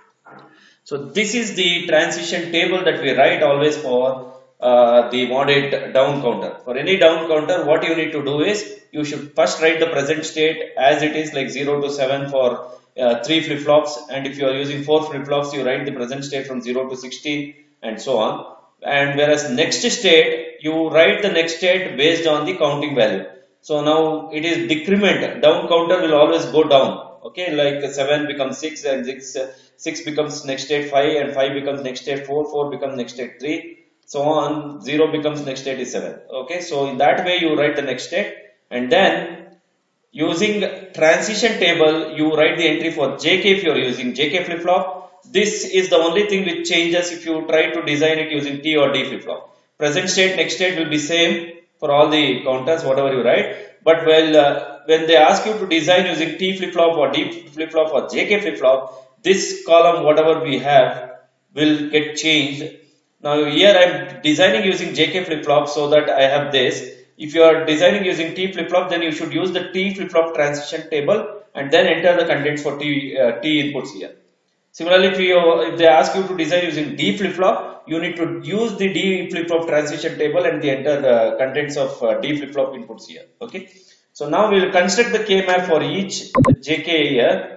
So this is the transition table that we write always for the moderate down counter. For any down counter, what you need to do is you should first write the present state as it is, like 0 to 7 for 3 flip-flops, and if you are using 4 flip-flops, you write the present state from 0 to 16 and so on. And whereas next state, you write the next state based on the counting value. So now it is decrement. Down counter will always go down. Okay, like 7 becomes 6 and 6 becomes next state 5 and 5 becomes next state 4, 4 becomes next state 3, so on. 0 becomes next state is 7. Okay, so in that way you write the next state, and then using transition table you write the entry for JK if you are using JK flip-flop. This is the only thing which changes if you try to design it using T or D flip-flop. Present state, next state will be same for all the counters, whatever you write. But when they ask you to design using T flip-flop or D flip-flop or JK flip-flop, this column, whatever we have, will get changed. Now here I am designing using JK flip-flop so that I have this. If you are designing using T flip-flop, then you should use the T flip-flop transition table and then enter the contents for T inputs here. Similarly, if they ask you to design using D flip-flop, you need to use the D flip-flop transition table and enter the contents of D flip-flop inputs here. Okay. So now we will construct the K-map for each JK here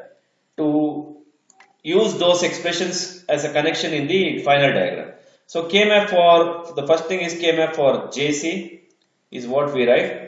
to use those expressions as a connection in the final diagram. So K-map for, the first thing is K-map for JC is what we write.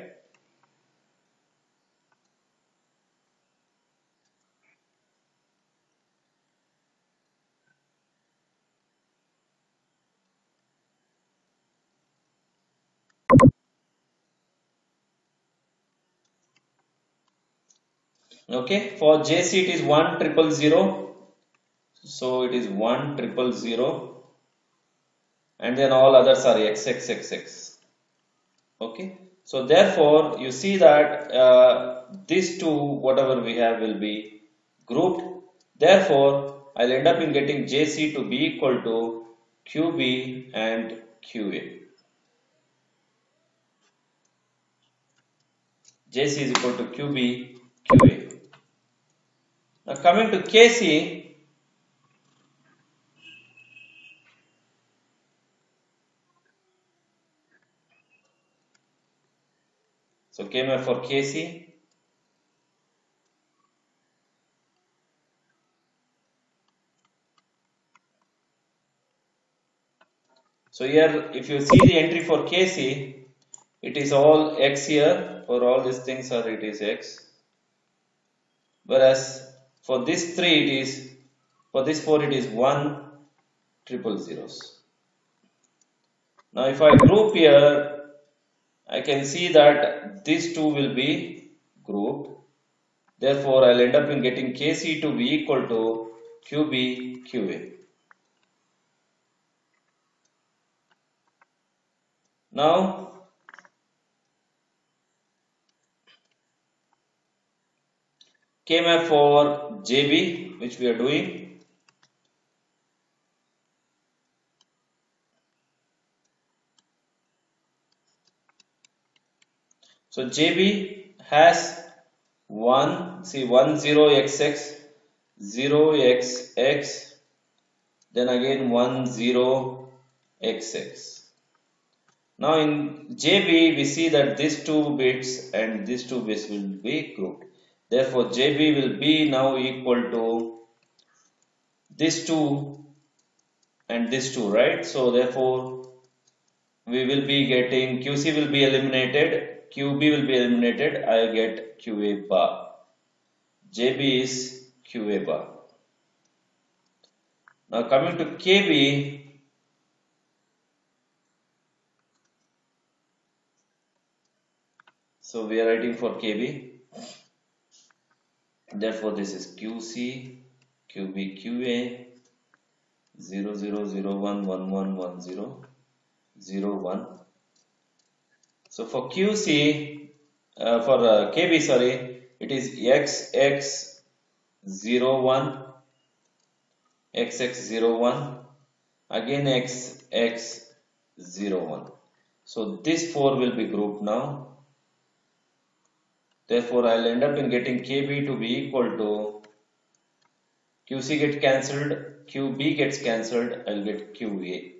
Okay, for JC it is 1 0 0 0. So it is 1 0 0 0, and then all others are XXXX. Okay, so therefore you see that these two, whatever we have, will be grouped. Therefore I'll end up in getting JC to be equal to QB and QA. JC is equal to QB, QA. Now coming to KC, so K-map for KC. So here, if you see the entry for KC, it is all X here. For all these things are, it is X. Whereas for this 3 it is, for this 4 it is 1 0 0 0s. Now if I group here I can see that these two will be grouped. Therefore, I'll end up in getting Kc to be equal to Qb Qa. Now, Kmap for Jb, which we are doing. So JB has 10xx, 0xx, then again 10xx. Now in JB we see that these two bits and these two bits will be grouped. Therefore JB will be now equal to these two and these two, right? So therefore we will be getting QC will be eliminated, QB will be eliminated, I get QA bar. JB is QA bar. Now coming to KB, so we are writing for KB. Therefore, this is QC, QB, QA, 0001111001. So for QC, for KB, sorry, it is XX01, XX01, again XX01. So this four will be grouped now. Therefore, I'll end up in getting KB to be equal to QC gets cancelled, QB gets cancelled, I'll get QA.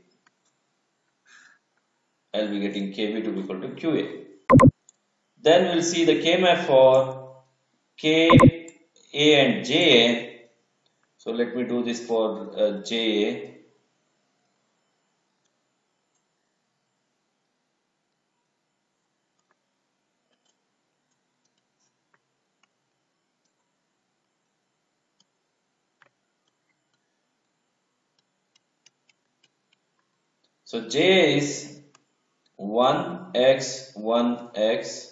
I'll be getting KB to be equal to QA. Then we'll see the Kmap for KA and JA. So let me do this for JA. So JA is 1x, 1x,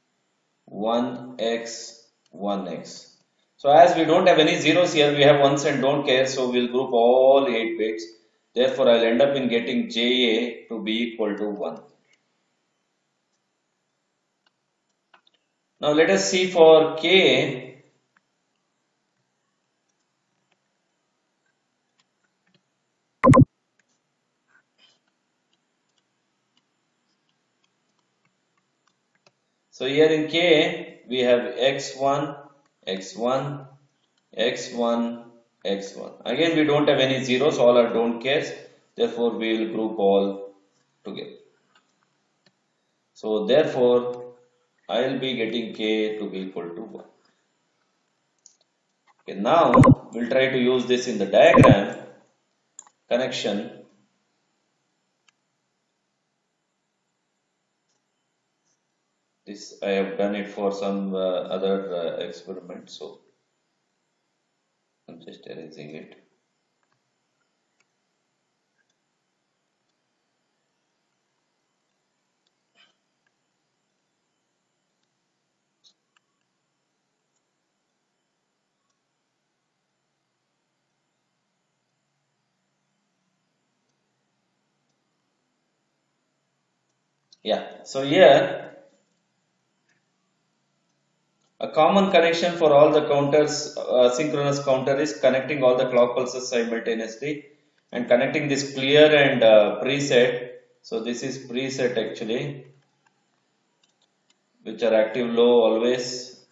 1x, 1x. So as we don't have any zeros here, we have ones and don't care. So we'll group all 8 bits. Therefore, I'll end up in getting JA to be equal to 1. Now let us see for KA. So here in K, we have x1, x1, x1, x1. Again, we don't have any zeros, all are don't cares. Therefore, we will group all together. So therefore, I will be getting K to be equal to 1. Okay, now we'll try to use this in the diagram connection. This I have done it for some other experiment, so I'm just erasing it. Yeah, so here a common connection for all the counters, synchronous counter, is connecting all the clock pulses simultaneously and connecting this clear and preset. So this is preset actually, which are active low always,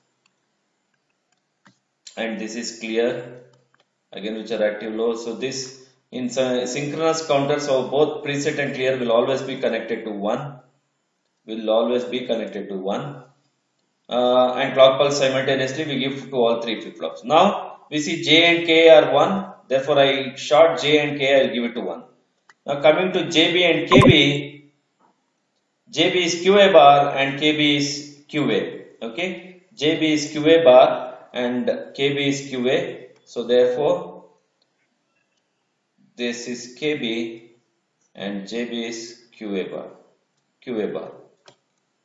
and this is clear again, which are active low. So this in synchronous counter, so both preset and clear will always be connected to 1. Will always be connected to 1. And clock pulse simultaneously we give to all 3 flip-flops. Now we see J and K are 1, therefore I short J and K, I'll give it to 1. Now coming to JB and KB, JB is QA bar and KB is QA. Okay, JB is QA bar and KB is QA. So therefore this is KB and JB is QA bar. QA bar.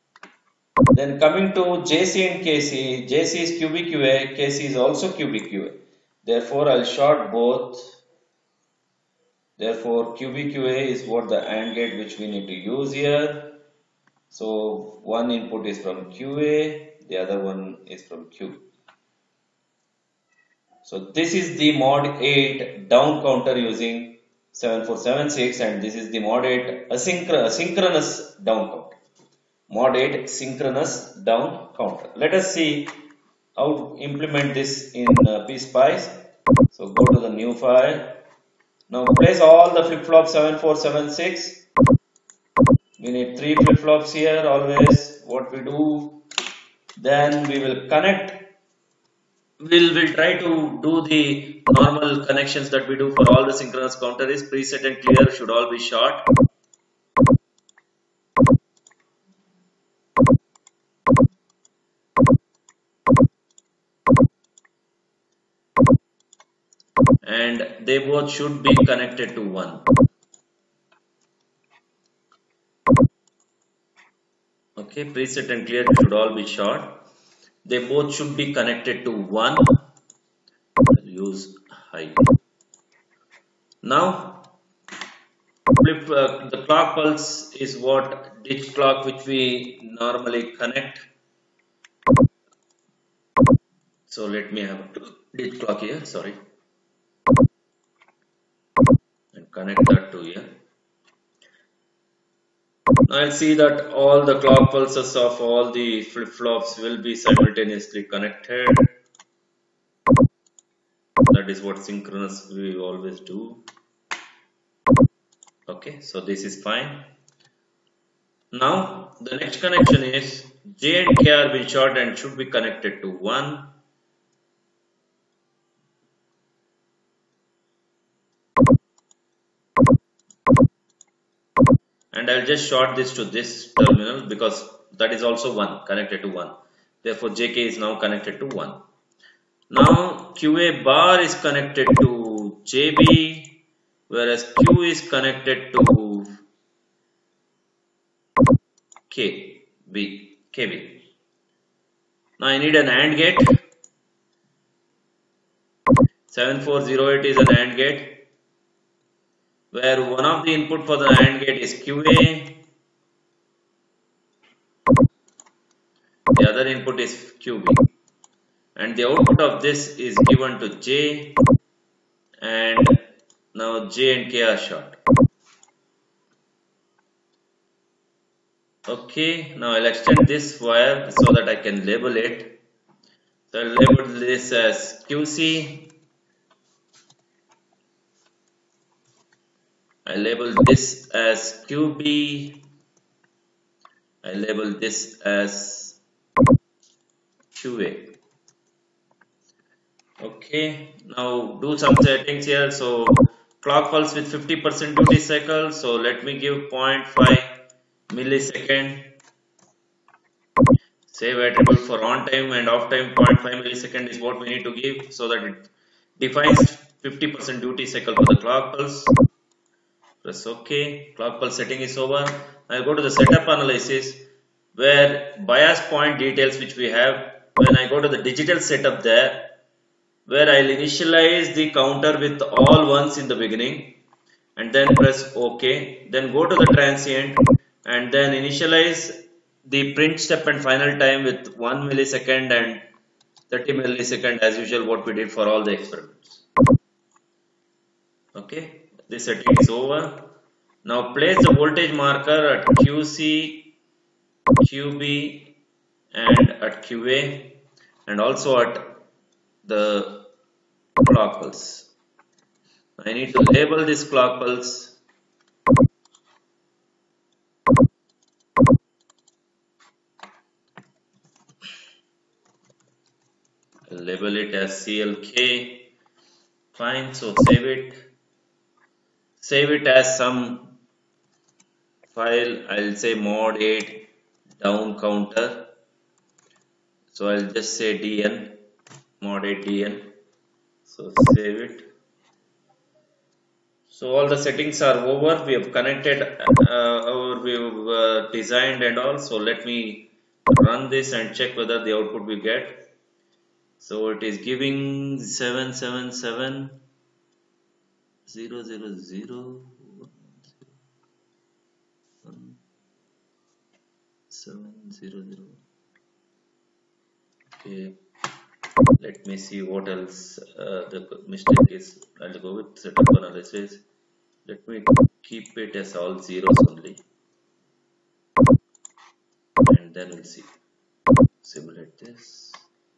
Then coming to JC and KC, JC is QBQA, KC is also QBQA. Therefore, I'll short both. Therefore, QBQA is what the AND gate which we need to use here. So one input is from QA, the other one is from Q. So this is the mod 8 down counter using 7476, and this is the mod 8 asynchronous down counter. Mod 8 synchronous down counter. Let us see how to implement this in PSpice. So go to the new file. Now place all the flip-flops 7476. We need 3 flip-flops here always. What we do, then we will connect. We'll try to do the normal connections that we do for all the synchronous counter is preset and clear should all be short. And they both should be connected to 1. Okay, preset and clear should all be short. They both should be connected to 1. I'll use high. Now, the clock pulse is what ditch clock which we normally connect. So let me have a ditch clock here, sorry. And connect that to here. Now I'll see that all the clock pulses of all the flip-flops will be simultaneously connected. That is what synchronous we always do. Okay, so this is fine. Now the next connection is J and K are been short and should be connected to 1. And I'll just short this to this terminal because that is also 1 connected to 1. Therefore JK is now connected to 1. Now QA bar is connected to JB, whereas Q is connected to KB. Now I need an AND gate. 7408 is an AND gate, where one of the input for the AND gate is QA, the other input is QB, and the output of this is given to J, and now J and K are short. Okay, now I'll extend this wire so that I can label it. So I'll label this as QC. I label this as QB. I label this as QA. Okay, now do some settings here. So clock pulse with 50% duty cycle. So let me give 0.5 millisecond. Save attribute for on time and off time. 0.5 millisecond is what we need to give so that it defines 50% duty cycle for the clock pulse. Press OK. Clock pulse setting is over. I'll go to the setup analysis where bias point details which we have. When I go to the digital setup there, where I'll initialize the counter with all ones in the beginning and then press OK. Then go to the transient and then initialize the print step and final time with 1 millisecond and 30 millisecond as usual what we did for all the experiments. Okay, this setting is over. Now place the voltage marker at QC, QB and at QA and also at the clock pulse. I need to label this clock pulse. I'll label it as CLK. Fine, so save it. Save it as some file. I'll say mod 8 down counter. So I'll just say DN, mod 8 DN. So save it. So all the settings are over. We have connected or we have designed and all. So let me run this and check whether the output we get. So it is giving 77700011700. Okay, let me see what else the mistake is. I'll go with setup analysis. Let me keep it as all zeros only, and then we'll see. Simulate this.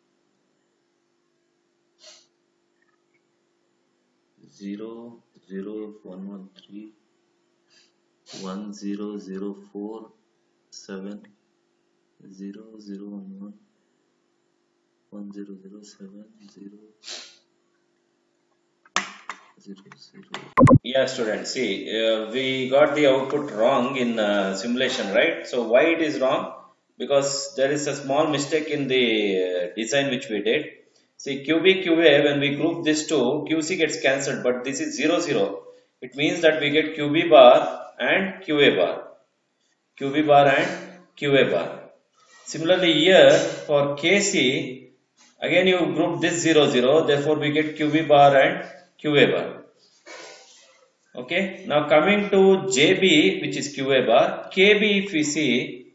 0, 0, 1, 1, 3, 1, 0, 0, 4, 7, 0, 0, 1, 1, 0, 0, 7, 0, 0, 0. Yeah, students, see, we got the output wrong in simulation, right? So why it is wrong? Because there is a small mistake in the design which we did. See, QB, QA, when we group this two, QC gets cancelled, but this is 0, 0. It means that we get QB bar and QA bar. QB bar and QA bar. Similarly, here for KC, again you group this 0, 0, therefore we get QB bar and QA bar. Okay, now coming to JB, which is QA bar, KB if we see,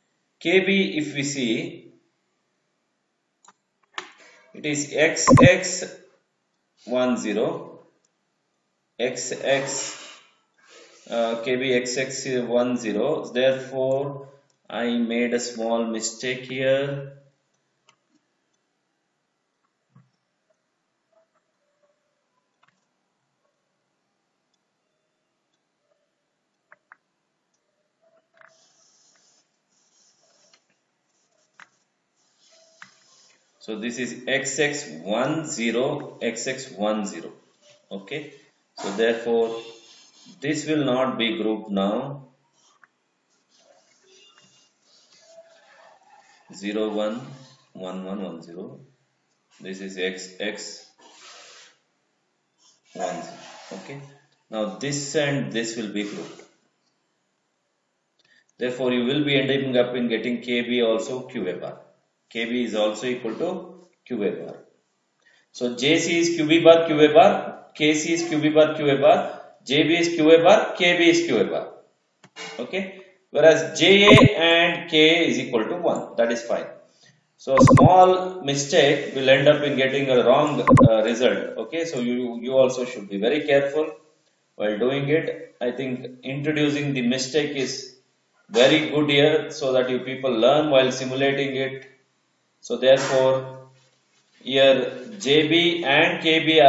it is XX10, XX, KB XX10, therefore I made a small mistake here. So this is XX10, XX10. Okay, so therefore this will not be grouped now. 0, 1, 1, 1, 1, 0. This is XX10. Okay, now this and this will be grouped. Therefore, you will be ending up in getting KB also QA bar. KB is also equal to QA bar. So JC is QB bar QA bar, KC is QB bar QA bar, JB is QA bar, KB is QA bar. Okay, whereas JA and K is equal to 1. That is fine. So a small mistake will end up in getting a wrong result. Okay, so you also should be very careful while doing it. I think introducing the mistake is very good here so that you people learn while simulating it. So therefore here JB and KB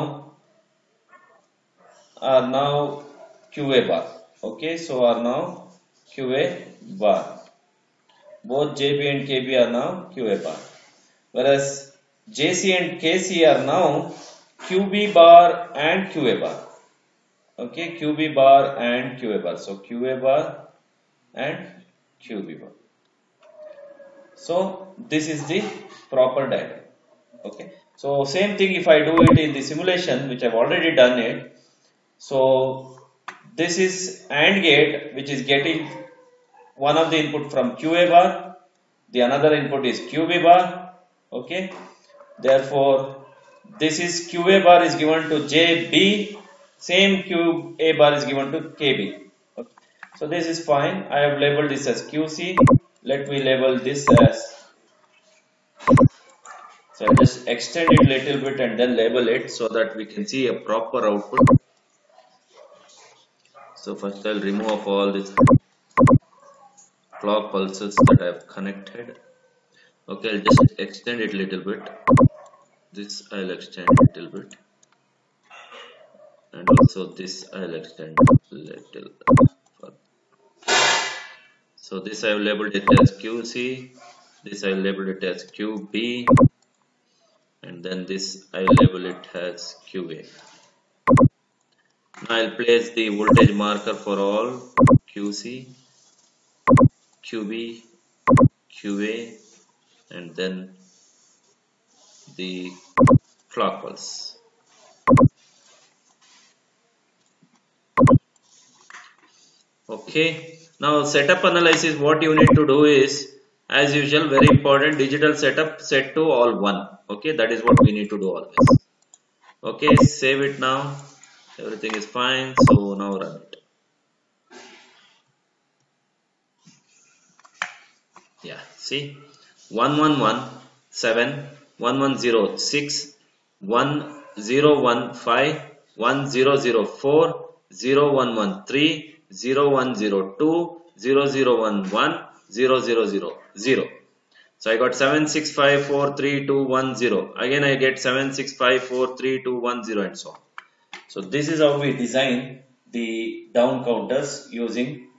are now QA bar. Okay, so are now QA bar. Both JB and KB are now QA bar. Whereas JC and KC are now QB bar and QA bar. Okay, QB bar and QA bar. So QA bar and QB bar. So this is the proper diagram. Okay, so same thing if I do it in the simulation, which I've already done it. So this is AND gate, which is getting one of the input from QA bar, the another input is QB bar. Okay, therefore this is QA bar is given to JB, same QA bar is given to KB. Okay. So this is fine. I have labeled this as QC. Let me label this as, so I just extend it a little bit and then label it so that we can see a proper output. So first I'll remove all these clock pulses that I have connected. Okay, I'll just extend it a little bit. This I'll extend a little bit. And also this I'll extend a little further. So this I have labeled it as QC, this I labeled it as QB, and then this I label it as QA. Now I'll place the voltage marker for all QC, QB, QA, and then the clock pulse. Okay, now setup analysis, what you need to do is As usual, very important, digital setup set to all 1. Okay, that is what we need to do always. Okay, save it now. Everything is fine. So now run it. Yeah, see, 1117 1106 1015 1004 0113 0102 0011 0000. So I got 765432110. Again I get 765432110 and so on. So this is how we design the down counters using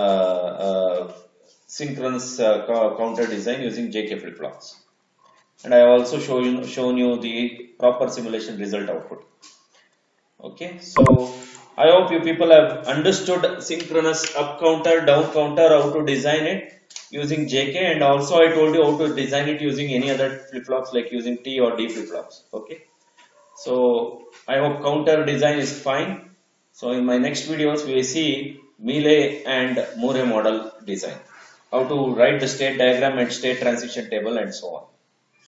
synchronous counter design using JK flip-flops. And I have also shown you the proper simulation result output. Okay, so I hope you people have understood synchronous up counter, down counter, how to design it using JK, and also I told you how to design it using any other flip-flops like using T or D flip-flops. Okay, so I hope counter design is fine. So in my next videos we will see Mealy and Moore model design, how to write the state diagram and state transition table and so on.